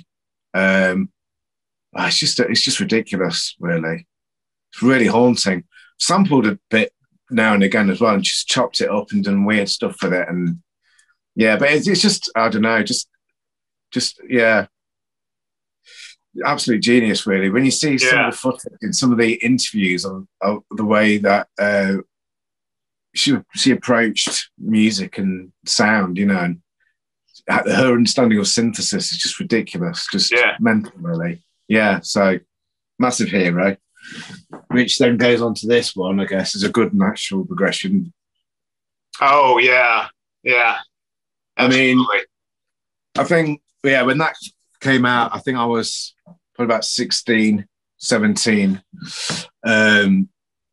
[SPEAKER 3] It's just ridiculous, really. It's really haunting. Sampled a bit now and again as well, and just chopped it up and done weird stuff with it. And yeah, but it's just, I don't know, just yeah, absolute genius, really. When you see some of the footage in some of the interviews of the way that she approached music and sound, you know, and her understanding of synthesis is just ridiculous, just mental, really. Yeah, so massive hero. Which then goes on to this one, I guess, is a good natural progression.
[SPEAKER 2] Oh, yeah. Yeah. Absolutely.
[SPEAKER 3] I mean, I think, yeah, when that came out, I think I was probably about 16, 17. Again,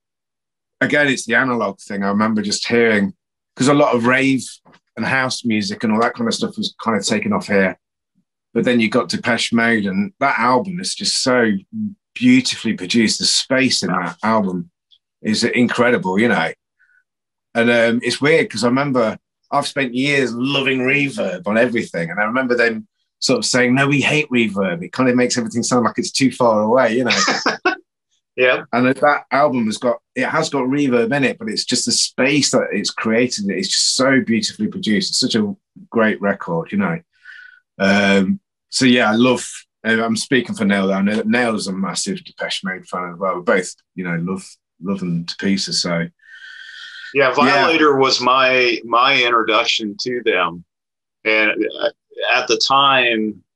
[SPEAKER 3] it's the analog thing. I remember just hearing, because a lot of rave and house music and all that kind of stuff was kind of taken off here. But then you got Depeche Mode, and that album is just so beautifully produced. The space in that album is incredible, you know. And it's weird because I remember I've spent years loving reverb on everything, and I remember them sort of saying, "No, we hate reverb. It kind of makes everything sound like it's too far away," you know.
[SPEAKER 2] Yeah.
[SPEAKER 3] And that album has got reverb in it, but it's just the space that it's created. It's just so beautifully produced. It's such a great record, you know. So yeah, I love. I'm speaking for Neil. I know that Neil's a massive Depeche Mode fan as well. We both, you know, love them to pieces. So
[SPEAKER 2] yeah, Violator was my introduction to them, and at the time,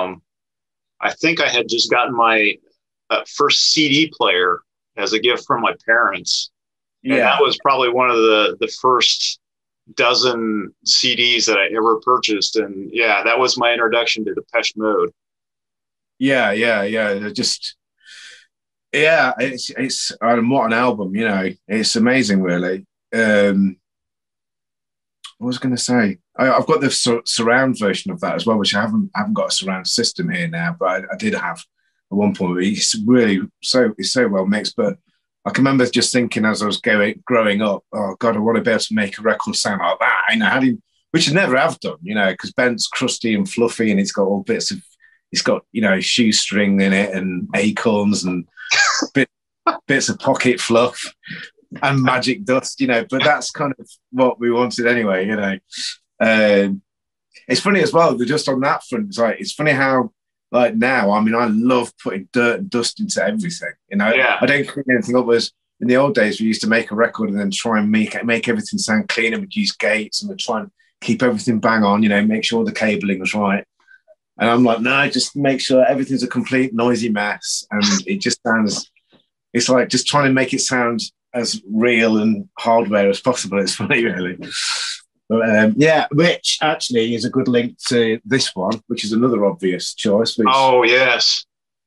[SPEAKER 2] I think I had just gotten my first CD player as a gift from my parents. Yeah, and that was probably one of the first dozen CDs that I ever purchased, and yeah, that was my introduction to Depeche Mode.
[SPEAKER 3] Yeah. Just, yeah, it's what an album, you know. It's amazing, really. What was I going to say? I've got the surround version of that as well, which I haven't got a surround system here now, but I did have at one point. It's really it's so well mixed. But I can remember just thinking as I was growing up, oh God, I want to be able to make a record sound like that. You know, which I never have done, you know, because Bent's crusty and fluffy, and it's got all bits of. It's got, you know, shoestring in it and acorns and bits of pocket fluff and magic dust, you know, but that's kind of what we wanted anyway, you know. It's funny as well, just on that front, it's funny how, like now, I mean, I love putting dirt and dust into everything, you know.
[SPEAKER 2] Yeah.
[SPEAKER 3] I don't clean anything up. Whereas in the old days, we used to make a record and then try and make everything sound clean, and we'd use gates and we'd try and keep everything bang on, you know, make sure the cabling was right. And I'm like, no, just make sure everything's a complete noisy mess. And it just sounds, it's like just trying to make it sound as real and hardware as possible. It's funny, really. But yeah, which actually is a good link to this one, which is another obvious choice. Which,
[SPEAKER 2] oh, yes.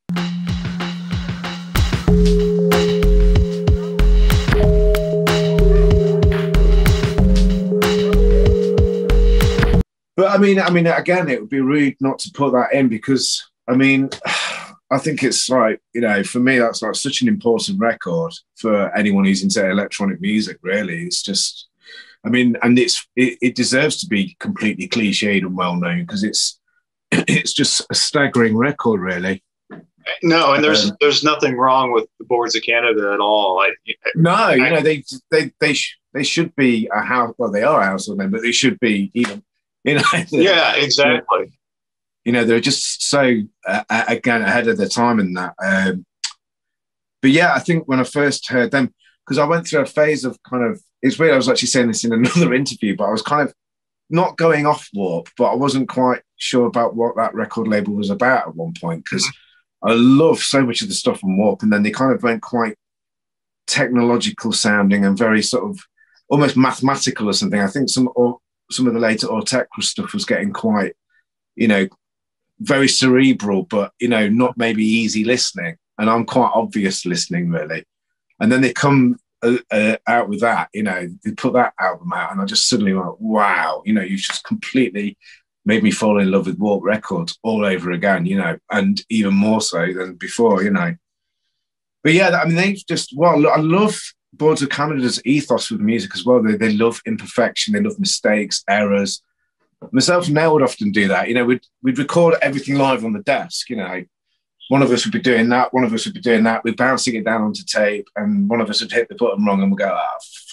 [SPEAKER 3] But I mean, again, it would be rude not to put that in because, I mean, I think it's like, you know, for me, that's like such an important record for anyone who's into electronic music, really. It's just, I mean, and it deserves to be completely cliched and well known because it's just a staggering record, really.
[SPEAKER 2] No, and there's nothing wrong with the Boards of Canada at all.
[SPEAKER 3] No, you know, they should be a house. Well, they are a household name, but they should be even. You know,
[SPEAKER 2] yeah, exactly.
[SPEAKER 3] You know, they're just so again ahead of their time in that. But yeah, I think when I first heard them, because I went through a phase of kind of, it's weird. I was actually saying this in another interview, but I was kind of not going off Warp, but I wasn't quite sure about what that record label was about at one point because I love so much of the stuff on Warp, and then they kind of went quite technological sounding and very sort of almost mathematical or something. I think some of the later Autechre stuff was getting quite, you know, very cerebral, but, you know, not maybe easy listening. And I'm quite obvious listening, really. And then they come out with that, you know, they put that album out and I just suddenly went, wow, you know, you've just completely made me fall in love with Warp Records all over again, you know, and even more so than before, you know. But yeah, I mean, they just, well, I love Boards of Canada's ethos with music as well. They love imperfection, they love mistakes, errors. Myself and Neil would often do that. You know, we'd record everything live on the desk, you know. One of us would be doing that, one of us would be doing that. We're bouncing it down onto tape, and one of us would hit the button wrong and we'd go,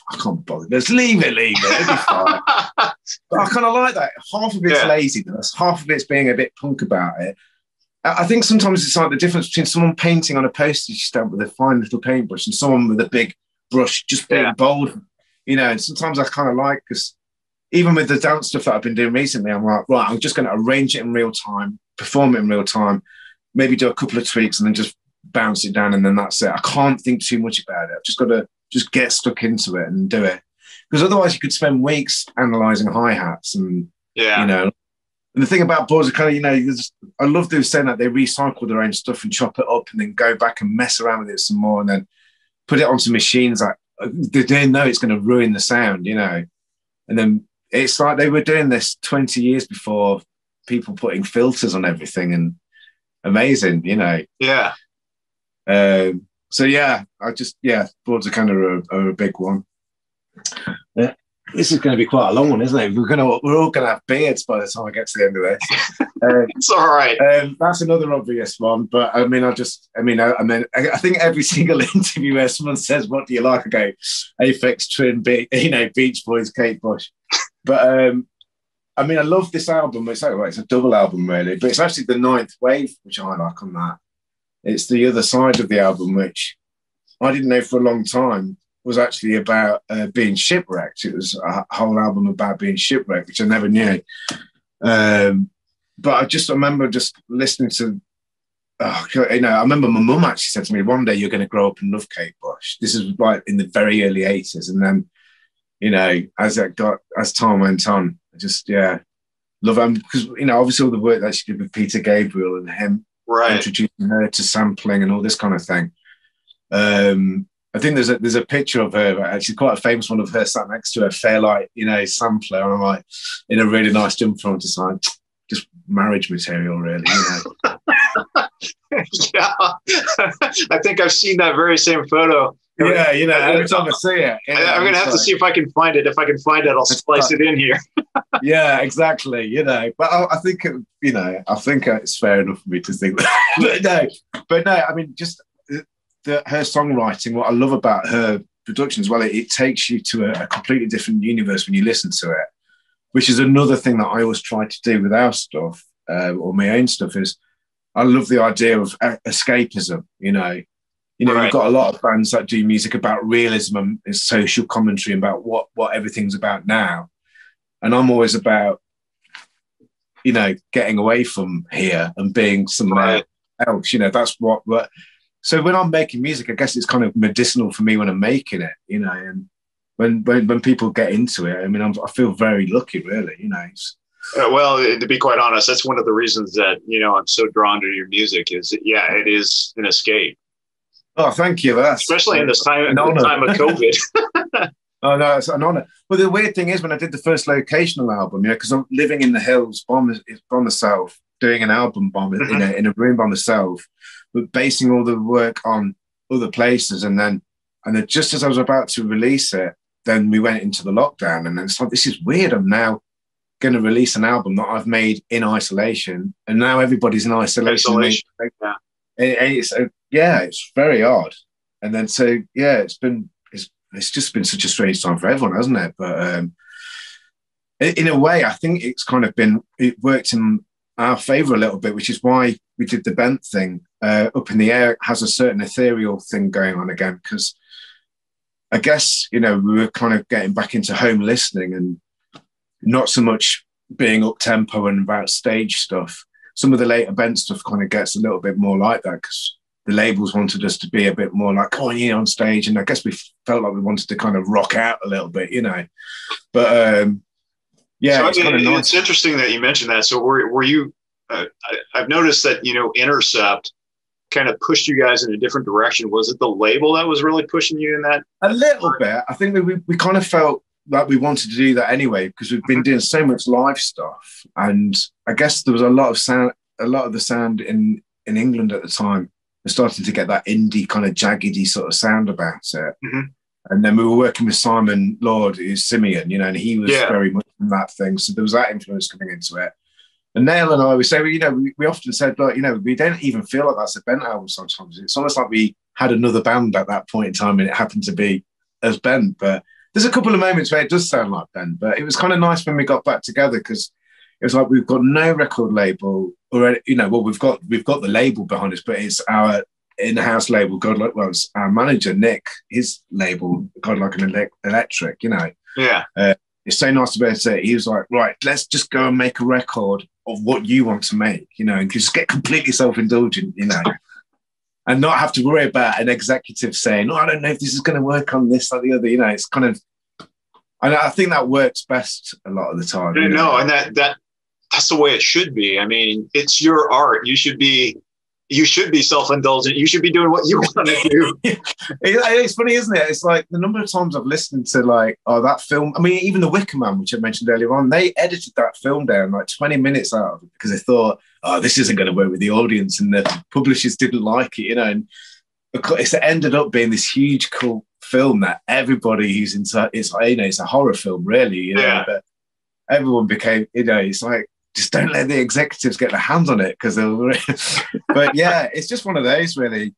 [SPEAKER 3] I can't bother. Let's leave it. It'll be fine. But I kind of like that. Half of it's laziness, half of it's being a bit punk about it. I think sometimes it's like the difference between someone painting on a postage stamp with a fine little paintbrush and someone with a big brush just being bold, and sometimes I kind of like, because even with the dance stuff that I've been doing recently, I'm like, right, I'm just going to arrange it in real time, perform it in real time, maybe do a couple of tweaks and then just bounce it down, and then that's it. I can't think too much about it. I've just got to just get stuck into it and do it, because otherwise you could spend weeks analysing hi-hats and, And the thing about boards are kind of, I love them saying that they recycle their own stuff and chop it up and then go back and mess around with it some more and then put it onto machines that they know it's going to ruin the sound, And then it's like they were doing this 20 years before people putting filters on everything, and amazing,
[SPEAKER 2] Yeah.
[SPEAKER 3] So yeah, boards are kind of a big one. Yeah. This is going to be quite a long one, isn't it? We're all going to have beards by the time I get to the end of this.
[SPEAKER 2] It's all right.
[SPEAKER 3] That's another obvious one, but I think every single interview where someone says, "What do you like?" I go, Aphex Twin, Beach Boys, Kate Bush. But I love this album. It's a double album, really, but it's actually the Ninth Wave, which I like on that. It's the other side of the album, which I didn't know for a long time was actually about being shipwrecked. It was a whole album about being shipwrecked, which I never knew. But I remember just listening to, I remember my mum actually said to me, one day you're going to grow up and love Kate Bush. This is like in the very early 80s. And then, as time went on, I just, love her. Because, obviously all the work that she did with Peter Gabriel and him, introducing her to sampling and all this kind of thing. I think there's a picture of her, actually quite a famous one of her sat next to a Fairlight, sampler. And I'm like, in a really nice jumper, I'm just like, just marriage material, really,
[SPEAKER 2] Yeah, I think I've seen that very same photo.
[SPEAKER 3] Yeah, every time I see it.
[SPEAKER 2] I'm going to have to see if I can find it. If I can find it, I'll splice it in here.
[SPEAKER 3] Yeah, exactly. But I think, I think it's fair enough for me to think that. but no, just her songwriting, what I love about her production as well, it takes you to a completely different universe when you listen to it, which is another thing that I always try to do with our stuff or my own stuff. Is I love the idea of escapism. You've got a lot of bands that do music about realism and social commentary about what everything's about now, and I'm always about getting away from here and being somewhere else. That's what. So when I'm making music, I guess it's kind of medicinal for me when I'm making it, and when people get into it, I feel very lucky, really,
[SPEAKER 2] Well, to be quite honest, that's one of the reasons that, I'm so drawn to your music is, it is an escape.
[SPEAKER 3] Oh, thank you.
[SPEAKER 2] Especially in this time of COVID.
[SPEAKER 3] Oh, no, it's an honor. Well, the weird thing is when I did the first Locational album, because I'm living in the hills by myself, doing an album in a room by myself, but basing all the work on other places. And then just as I was about to release it, then we went into the lockdown. And then it's like, this is weird. I'm now going to release an album that I've made in isolation. And now everybody's in isolation. It's very odd. And then it's just been such a strange time for everyone, hasn't it? But in a way, I think it worked in our favour a little bit, which is why we did the Bent thing. Up in the Air has a certain ethereal thing going on again, because I guess, we were kind of getting back into home listening and not so much being up-tempo and about stage stuff. Some of the later Bent stuff kind of gets a little bit more like that because the labels wanted us to be a bit more like, on stage. And I guess we felt like we wanted to kind of rock out a little bit, But, so
[SPEAKER 2] it's kind of nice. It's interesting that you mentioned that. So were you, I've noticed that, Intercept kind of pushed you guys in a different direction. Was it the label that was really pushing you in that? A little
[SPEAKER 3] bit. I think we kind of felt like we wanted to do that anyway, because we've been doing so much live stuff. And I guess there was a lot of the sound in England at the time was starting to get that indie kind of jaggedy sort of sound about it. Mm-hmm. And then we were working with Simon Lord, who's Simeon, and he was very much in that thing. So there was that influence coming into it. And Neil and I, we say, we often said, like, we don't even feel like that's a Bent album sometimes. It's almost like we had another band at that point in time and it happened to be as Bent. But there's a couple of moments where it does sound like Ben, but it was kind of nice when we got back together because it was like we've got no record label, or well, we've got the label behind us, but it's our in-house label. It's our manager Nick, his label, God Like an Electric.
[SPEAKER 2] Yeah.
[SPEAKER 3] It's so nice to be able to say. He was like, right, let's just go and make a record of what you want to make, and just get completely self-indulgent, and not have to worry about an executive saying, "Oh, I don't know if this is going to work on this or the other." It's kind of, and I think that works best a lot of the time.
[SPEAKER 2] No, and that's the way it should be. I mean, it's your art. You should be self-indulgent. You should be doing what you want to do.
[SPEAKER 3] It's funny, isn't it? It's like the number of times I've listened to that film. I mean, even The Wicker Man, which I mentioned earlier on, they edited that film down like 20 minutes out of it because they thought, oh, this isn't going to work with the audience, and the publishers didn't like it, and it ended up being this huge cult film that everybody who's into it's a horror film, really, but everyone became, it's like, just don't let the executives get their hands on it because they'll. But yeah, it's just one of those, really.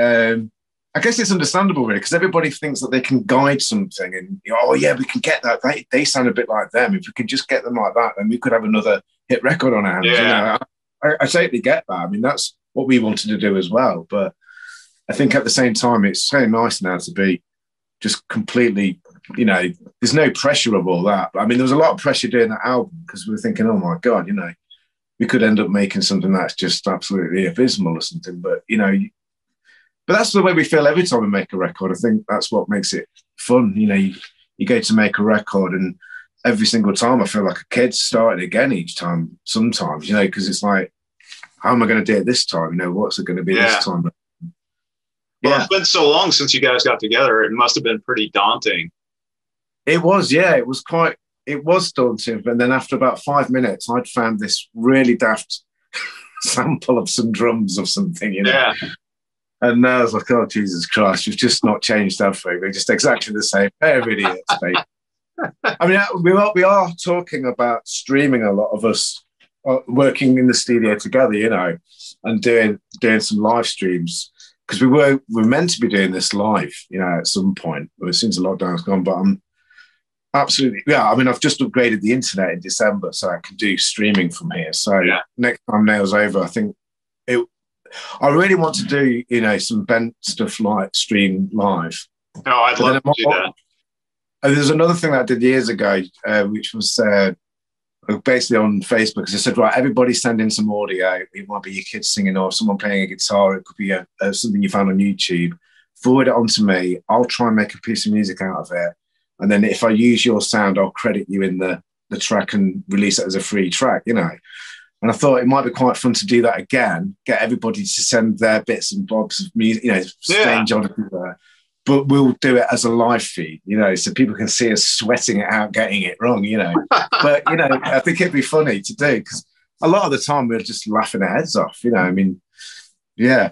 [SPEAKER 3] I guess it's understandable, really, because everybody thinks that they can guide something, and oh yeah, we can get that. They sound a bit like them. If we could just get them like that, then we could have another hit record on our hands.
[SPEAKER 2] Yeah.
[SPEAKER 3] I totally get that. I mean, that's what we wanted to do as well. But I think at the same time, it's so nice now to be just completely. There's no pressure of all that. I mean, there was a lot of pressure doing that album because we were thinking, oh my God, we could end up making something that's just absolutely abysmal or something. But, but that's the way we feel every time we make a record. I think that's what makes it fun. You go to make a record and every single time I feel like a kid starting again each time sometimes, because it's like, how am I going to do it this time? What's it going to be this time?
[SPEAKER 2] Well, it's been so long since you guys got together. It must have been pretty daunting.
[SPEAKER 3] It was, yeah. It was daunting. And then after about 5 minutes, I'd found this really daft sample of some drums or something,
[SPEAKER 2] Yeah.
[SPEAKER 3] And I was like, oh, Jesus Christ, we've just not changed that thing. We're just exactly the same pair of idiots, mate. I mean, we are talking about streaming, a lot of us working in the studio together, and doing some live streams. Because we were meant to be doing this live, at some point. But as soon as the lockdown's gone, but I'm absolutely, yeah. I mean, I've just upgraded the internet in December, so I can do streaming from here. So next time Nail's over, I think I really want to do, some Bent stuff like stream live.
[SPEAKER 2] No, I'd love to do that.
[SPEAKER 3] And there's another thing that I did years ago, which was basically on Facebook, because I said, right, everybody send in some audio. It might be your kids singing or someone playing a guitar. It could be something you found on YouTube. Forward it on to me. I'll try and make a piece of music out of it. And then if I use your sound, I'll credit you in the track and release it as a free track, And I thought it might be quite fun to do that again, get everybody to send their bits and bobs of music, exchange on it. But we'll do it as a live feed, so people can see us sweating it out, getting it wrong, But, I think it'd be funny to do because a lot of the time we're just laughing our heads off, I mean, yeah.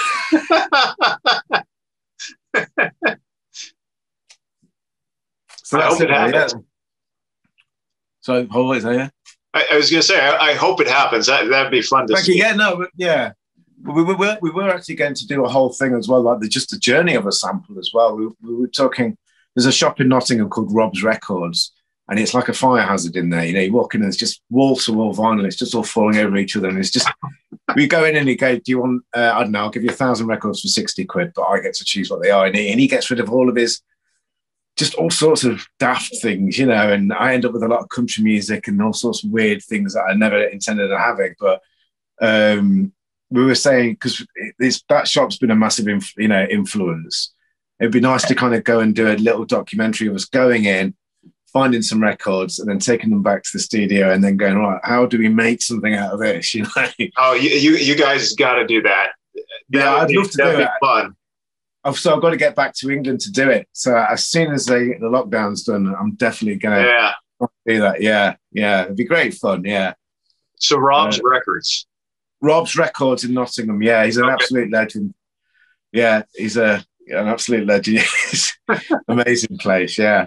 [SPEAKER 3] So
[SPEAKER 2] I hope it happens.
[SPEAKER 3] So, hold on, yeah.
[SPEAKER 2] I was going to say, I hope it happens. That'd be fun to see.
[SPEAKER 3] Yeah, no, but yeah. We were actually going to do a whole thing as well, like just the journey of a sample as well. We were talking, there's a shop in Nottingham called Rob's Records, and it's like a fire hazard in there. You walk in and it's just wall-to-wall vinyl. It's just all falling over each other. And it's just, we go in and you go, do you want, I don't know, I'll give you 1,000 records for 60 quid, but I get to choose what they are. And he gets rid of all of his, just all sorts of daft things, and I end up with a lot of country music and all sorts of weird things that I never intended on having. But we were saying, because that shop's been a massive, influence. It'd be nice to kind of go and do a little documentary of us going in, finding some records, and then taking them back to the studio, and then going, right, how do we make something out of this?
[SPEAKER 2] Oh, you guys got to do that.
[SPEAKER 3] Yeah, I'd love to do it.
[SPEAKER 2] Fun.
[SPEAKER 3] So I've got to get back to England to do it. So as soon as the lockdown's done, I'm definitely going to do that. Yeah, it'd be great fun. Yeah.
[SPEAKER 2] So Rob's Records
[SPEAKER 3] in Nottingham. Yeah, he's an absolute legend. Yeah, he's an absolute legend. Amazing place. Yeah.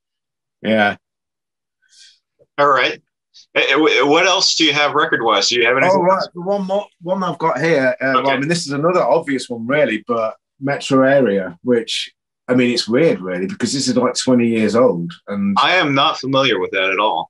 [SPEAKER 2] All right. What else do you have record-wise? Do you have anything?
[SPEAKER 3] Oh, right. The one I've got here.
[SPEAKER 2] Okay.
[SPEAKER 3] Well, I mean, this is another obvious one, really, but Metro Area, which I mean, it's weird, really, because this is like 20 years old, and
[SPEAKER 2] I am not familiar with that at all.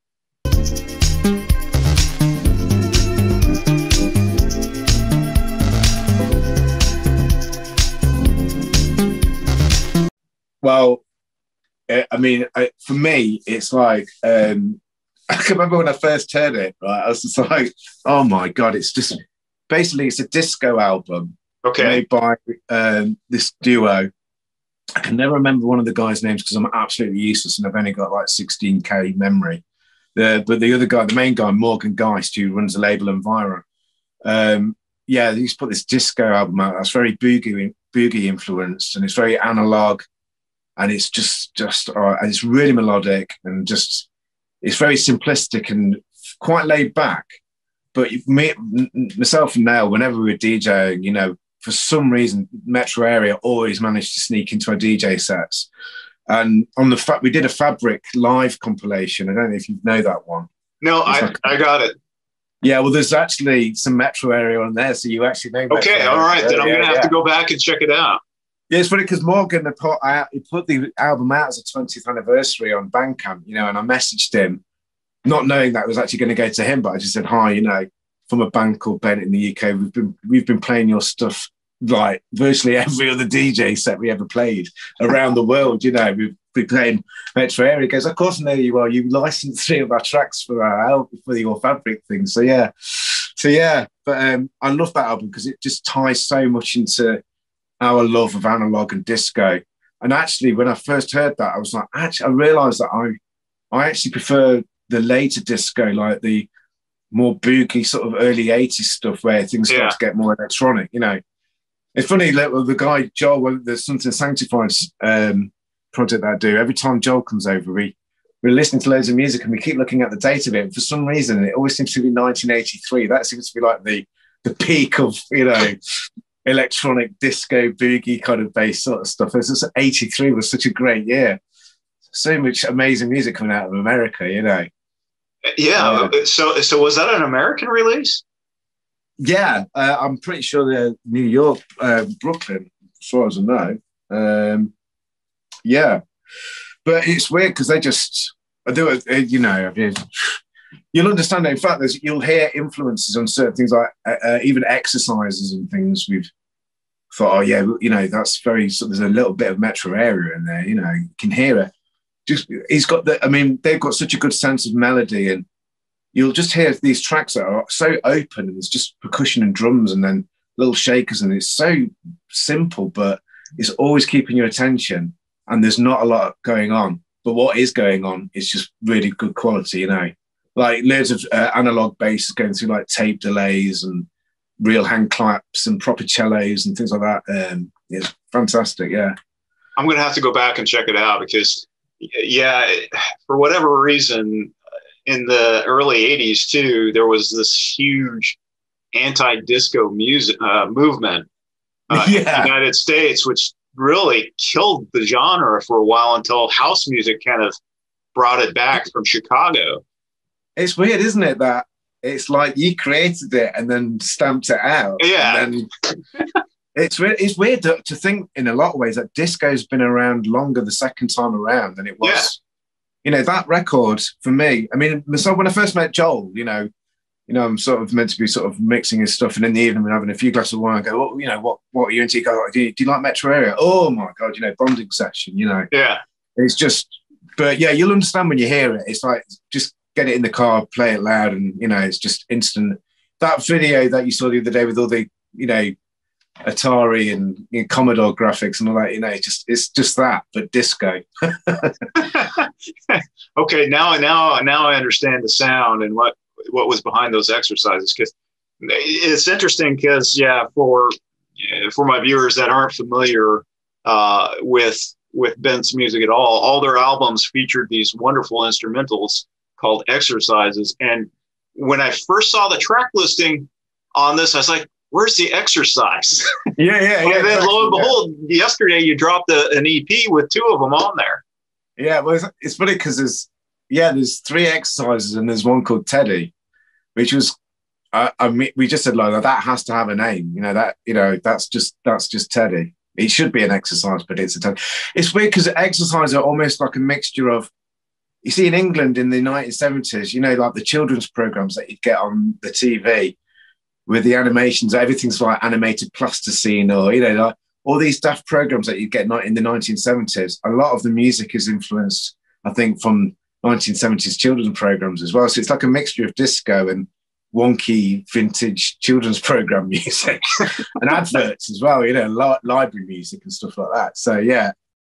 [SPEAKER 3] well, I mean, for me, it's like I can remember when I first heard it. Right, I was just like, "Oh my god!" It's just basically it's a disco album
[SPEAKER 2] Okay.
[SPEAKER 3] made by this duo. I can never remember one of the guys' names because I'm absolutely useless and I've only got like 16K memory. But the other guy, the main guy, Morgan Geist, who runs the label Enviro, yeah, he's put this disco album out that's very boogie influenced, and it's very analog, and it's just and it's really melodic, and just it's very simplistic and quite laid back. But myself and Nell, whenever we were DJing, you know, for some reason, Metro Area always managed to sneak into our DJ sets. And on the fact we did a Fabric live compilation. I don't know if you know that one.
[SPEAKER 2] No, I got it.
[SPEAKER 3] Yeah, well, there's actually some Metro Area on there, so you actually know.
[SPEAKER 2] Okay, all right, then I'm gonna have to go back and check it out.
[SPEAKER 3] Yeah, it's funny because Morgan he put the album out as a 20th anniversary on Bandcamp, you know, and I messaged him, not knowing that it was actually going to go to him, but I just said, "Hi, you know, from a band called Bent in the UK, we've been playing your stuff like virtually every other DJ set we ever played around the world. You know, we've been playing Metro Area." He goes, "Of course I know you are. You licensed 3 of our tracks for our album, for your Fabric thing." So yeah. But I love that album because it just ties so much into our love of analog and disco. And actually, when I first heard that, I was like, I realised that I actually prefer the later disco, like the more boogie sort of early 80s stuff where things start to get more electronic, you know. It's funny, like, the guy Joel, there's something Sanctified project that I do. Every time Joel comes over, we're listening to loads of music and we keep looking at the date of it. And for some reason, it always seems to be 1983. That seems to be like the peak of, you know, electronic disco boogie kind of bass sort of stuff. It's just 83 was such a great year. So much amazing music coming out of America, you know.
[SPEAKER 2] Yeah. So was that an American release?
[SPEAKER 3] Yeah, I'm pretty sure they're New York, Brooklyn, as far as I know. Yeah, but it's weird because they just do it. You know, you'll understand that. In fact, you'll hear influences on certain things, like even exercises and things. We've thought, oh yeah, you know, that's very. So there's a little bit of Metro Area in there. You know, you can hear it. Just he's got the. I mean, they've got such a good sense of melody, and you'll just hear these tracks that are so open, and it's just percussion and drums, and then little shakers, and it's so simple, but it's always keeping your attention. And there's not a lot going on, but what is going on is just really good quality. You know, like loads of analog basses going through like tape delays and real hand claps and proper cellos and things like that. It's fantastic. Yeah,
[SPEAKER 2] I'm going to have to go back and check it out because, yeah, for whatever reason, in the early 80s too, there was this huge anti-disco music movement in the United States, which really killed the genre for a while until house music kind of brought it back from Chicago.
[SPEAKER 3] It's weird, isn't it, that it's like you created it and then stamped it out.
[SPEAKER 2] Yeah.
[SPEAKER 3] And then it's weird to think in a lot of ways that disco's been around longer the second time around than it was. Yeah. You know, that record for me, I mean, so when I first met Joel, you know, I'm sort of meant to be sort of mixing his stuff, and in the evening we're having a few glasses of wine. I go, well, you know, what are you into? You go, do you like Metro Area? Oh my God, you know, bonding session, you know.
[SPEAKER 2] Yeah.
[SPEAKER 3] It's just, but yeah, you'll understand when you hear it. It's like, just get it in the car, play it loud, and, you know, it's just instant. That video that you saw the other day with all the, you know, Atari and, you know, Commodore graphics and all that, you know, it's just that, but disco.
[SPEAKER 2] Okay, now I understand the sound and what was behind those exercises, because it's interesting because for my viewers that aren't familiar with Bent's music at all their albums featured these wonderful instrumentals called exercises. And when I first saw the track listing on this, I was like, where's the exercise?
[SPEAKER 3] Yeah.
[SPEAKER 2] And then
[SPEAKER 3] exactly,
[SPEAKER 2] lo and behold, yesterday you dropped an EP with 2 of them on there.
[SPEAKER 3] Yeah, well, it's funny because there's 3 exercises and there's one called Teddy, which was, I mean, we just said like that has to have a name, you know, that's just Teddy, It should be an exercise, but it's weird because exercise are almost like a mixture of, you see in England in the 1970s, you know, like the children's programs that you'd get on the TV with the animations, everything's like animated plasticine, or, you know, like all these daft programs that you'd get in the 1970s. A lot of the music is influenced, I think, from 1970s children's programs as well. So it's like a mixture of disco and wonky vintage children's program music and adverts as well, you know, library music and stuff like that. So yeah.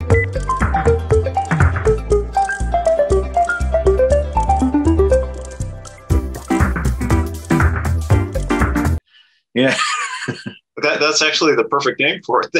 [SPEAKER 3] Yeah.
[SPEAKER 2] That's actually the perfect name for it.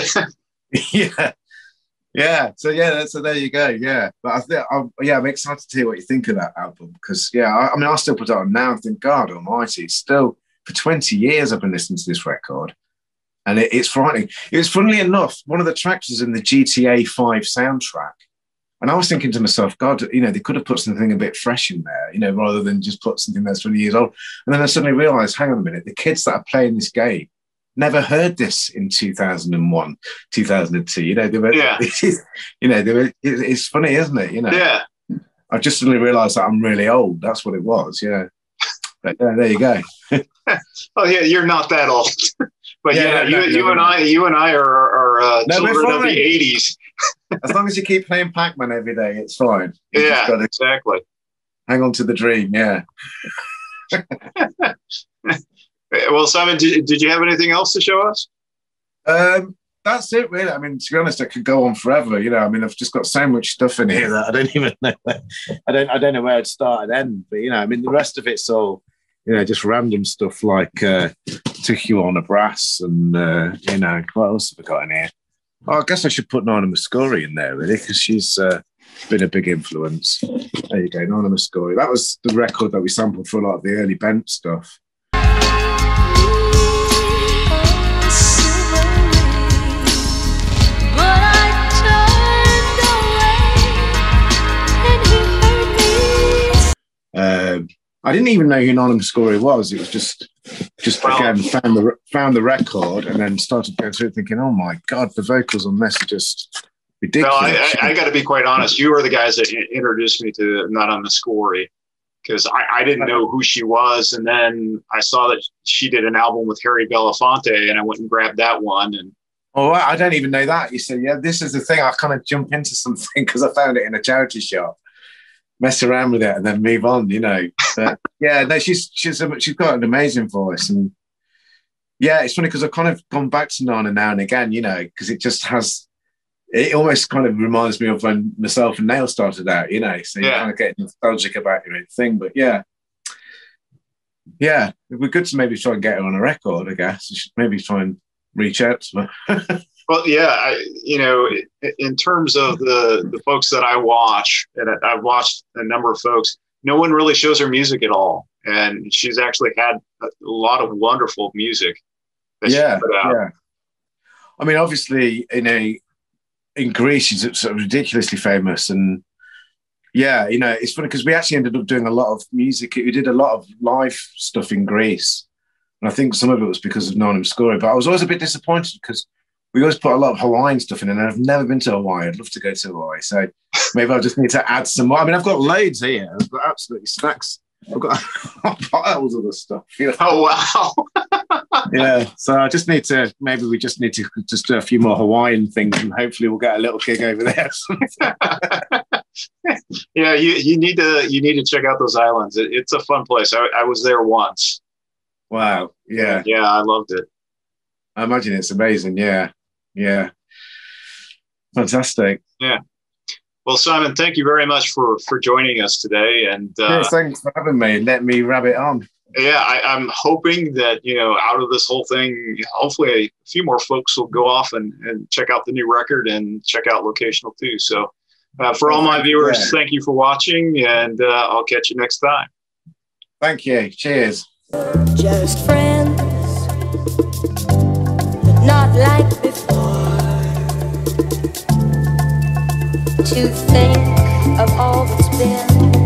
[SPEAKER 3] Yeah. So there you go. Yeah. But I'm excited to hear what you think of that album, because I mean, I still put it on now and think, God almighty, it's still, for 20 years I've been listening to this record, and it's frightening. It was, funnily enough, one of the tracks was in the GTA 5 soundtrack, and I was thinking to myself, God, you know, they could have put something a bit fresh in there, you know, rather than just put something that's 20 years old. And then I suddenly realised, hang on a minute, the kids that are playing this game never heard this in 2001, 2002. You know, it's funny, isn't it? You know,
[SPEAKER 2] yeah.
[SPEAKER 3] I just suddenly realised that I'm really old. That's what it was. Yeah. But there you go.
[SPEAKER 2] Oh yeah, you're not that old. But you and I are children of the 80s.
[SPEAKER 3] As long as you keep playing Pac-Man every day, it's fine.
[SPEAKER 2] Exactly.
[SPEAKER 3] Hang on to the dream. Yeah.
[SPEAKER 2] Well, Simon, did you have anything else to show us?
[SPEAKER 3] That's it, really. I mean, to be honest, I could go on forever. You know, I mean, I've just got so much stuff in here that I don't even know. I don't know where I'd start and end. But you know, I mean, the rest of it's all, you know, just random stuff like Took You on a Brass, and you know, what else have I got in here? Oh, I guess I should put Nana Muscuri in there, really, because she's been a big influence. There you go, Nana Muscuri. That was the record that we sampled for a lot of the early Bent stuff. I didn't even know who Nana Muscuri was. It was just again found the record and then started going through it, thinking, oh my God, the vocals on this are just ridiculous.
[SPEAKER 2] Well, I got to be quite honest. You were the guys that introduced me to Nana Muscuri, because I didn't know who she was, and then I saw that she did an album with Harry Belafonte, and I went and grabbed that one. And
[SPEAKER 3] I don't even know that. You said, yeah, this is the thing. I kind of jump into something because I found it in a charity shop, mess around with it, and then move on. You know, but yeah, no, she's got an amazing voice, and yeah, it's funny because I've kind of gone back to Nana now and again. You know, because it just has. It almost kind of reminds me of when myself and Neil started out, you know, so you kind of get nostalgic about your own thing. But yeah, it'd be good to maybe try and get her on a record, I guess. You should maybe try and reach out to her.
[SPEAKER 2] Well, yeah, in terms of the folks that I watch, and I've watched a number of folks, no one really shows her music at all. And she's actually had a lot of wonderful music that she put out. Yeah.
[SPEAKER 3] I mean, obviously, in Greece, she's sort of ridiculously famous. And yeah, you know, it's funny because we actually ended up doing a lot of music. We did a lot of live stuff in Greece. And I think some of it was because of Nana Muscuri. But I was always a bit disappointed because we always put a lot of Hawaiian stuff in, and I've never been to Hawaii. I'd love to go to Hawaii. So maybe I'll just need to add some more. I mean, I've got loads here. I've got absolutely stacks. I've got piles of the stuff. You know?
[SPEAKER 2] Oh, wow.
[SPEAKER 3] Yeah. So I just need to, maybe we just need to just do a few more Hawaiian things, and hopefully we'll get a little gig over there.
[SPEAKER 2] Yeah, you need to check out those islands. It's a fun place. I was there once.
[SPEAKER 3] Wow. Yeah.
[SPEAKER 2] Yeah, I loved it.
[SPEAKER 3] I imagine it's amazing. Yeah. Yeah. Fantastic.
[SPEAKER 2] Yeah. Well, Simon, thank you very much for joining us today. And
[SPEAKER 3] thanks for having me and letting me rabbit on.
[SPEAKER 2] Yeah, I'm hoping that, out of this whole thing, hopefully a few more folks will go off and check out the new record and check out Locational too. So for all my viewers, thank you for watching, and I'll catch you next time.
[SPEAKER 3] Thank you. Cheers.
[SPEAKER 5] Just friends, but not like before. To think of all that's been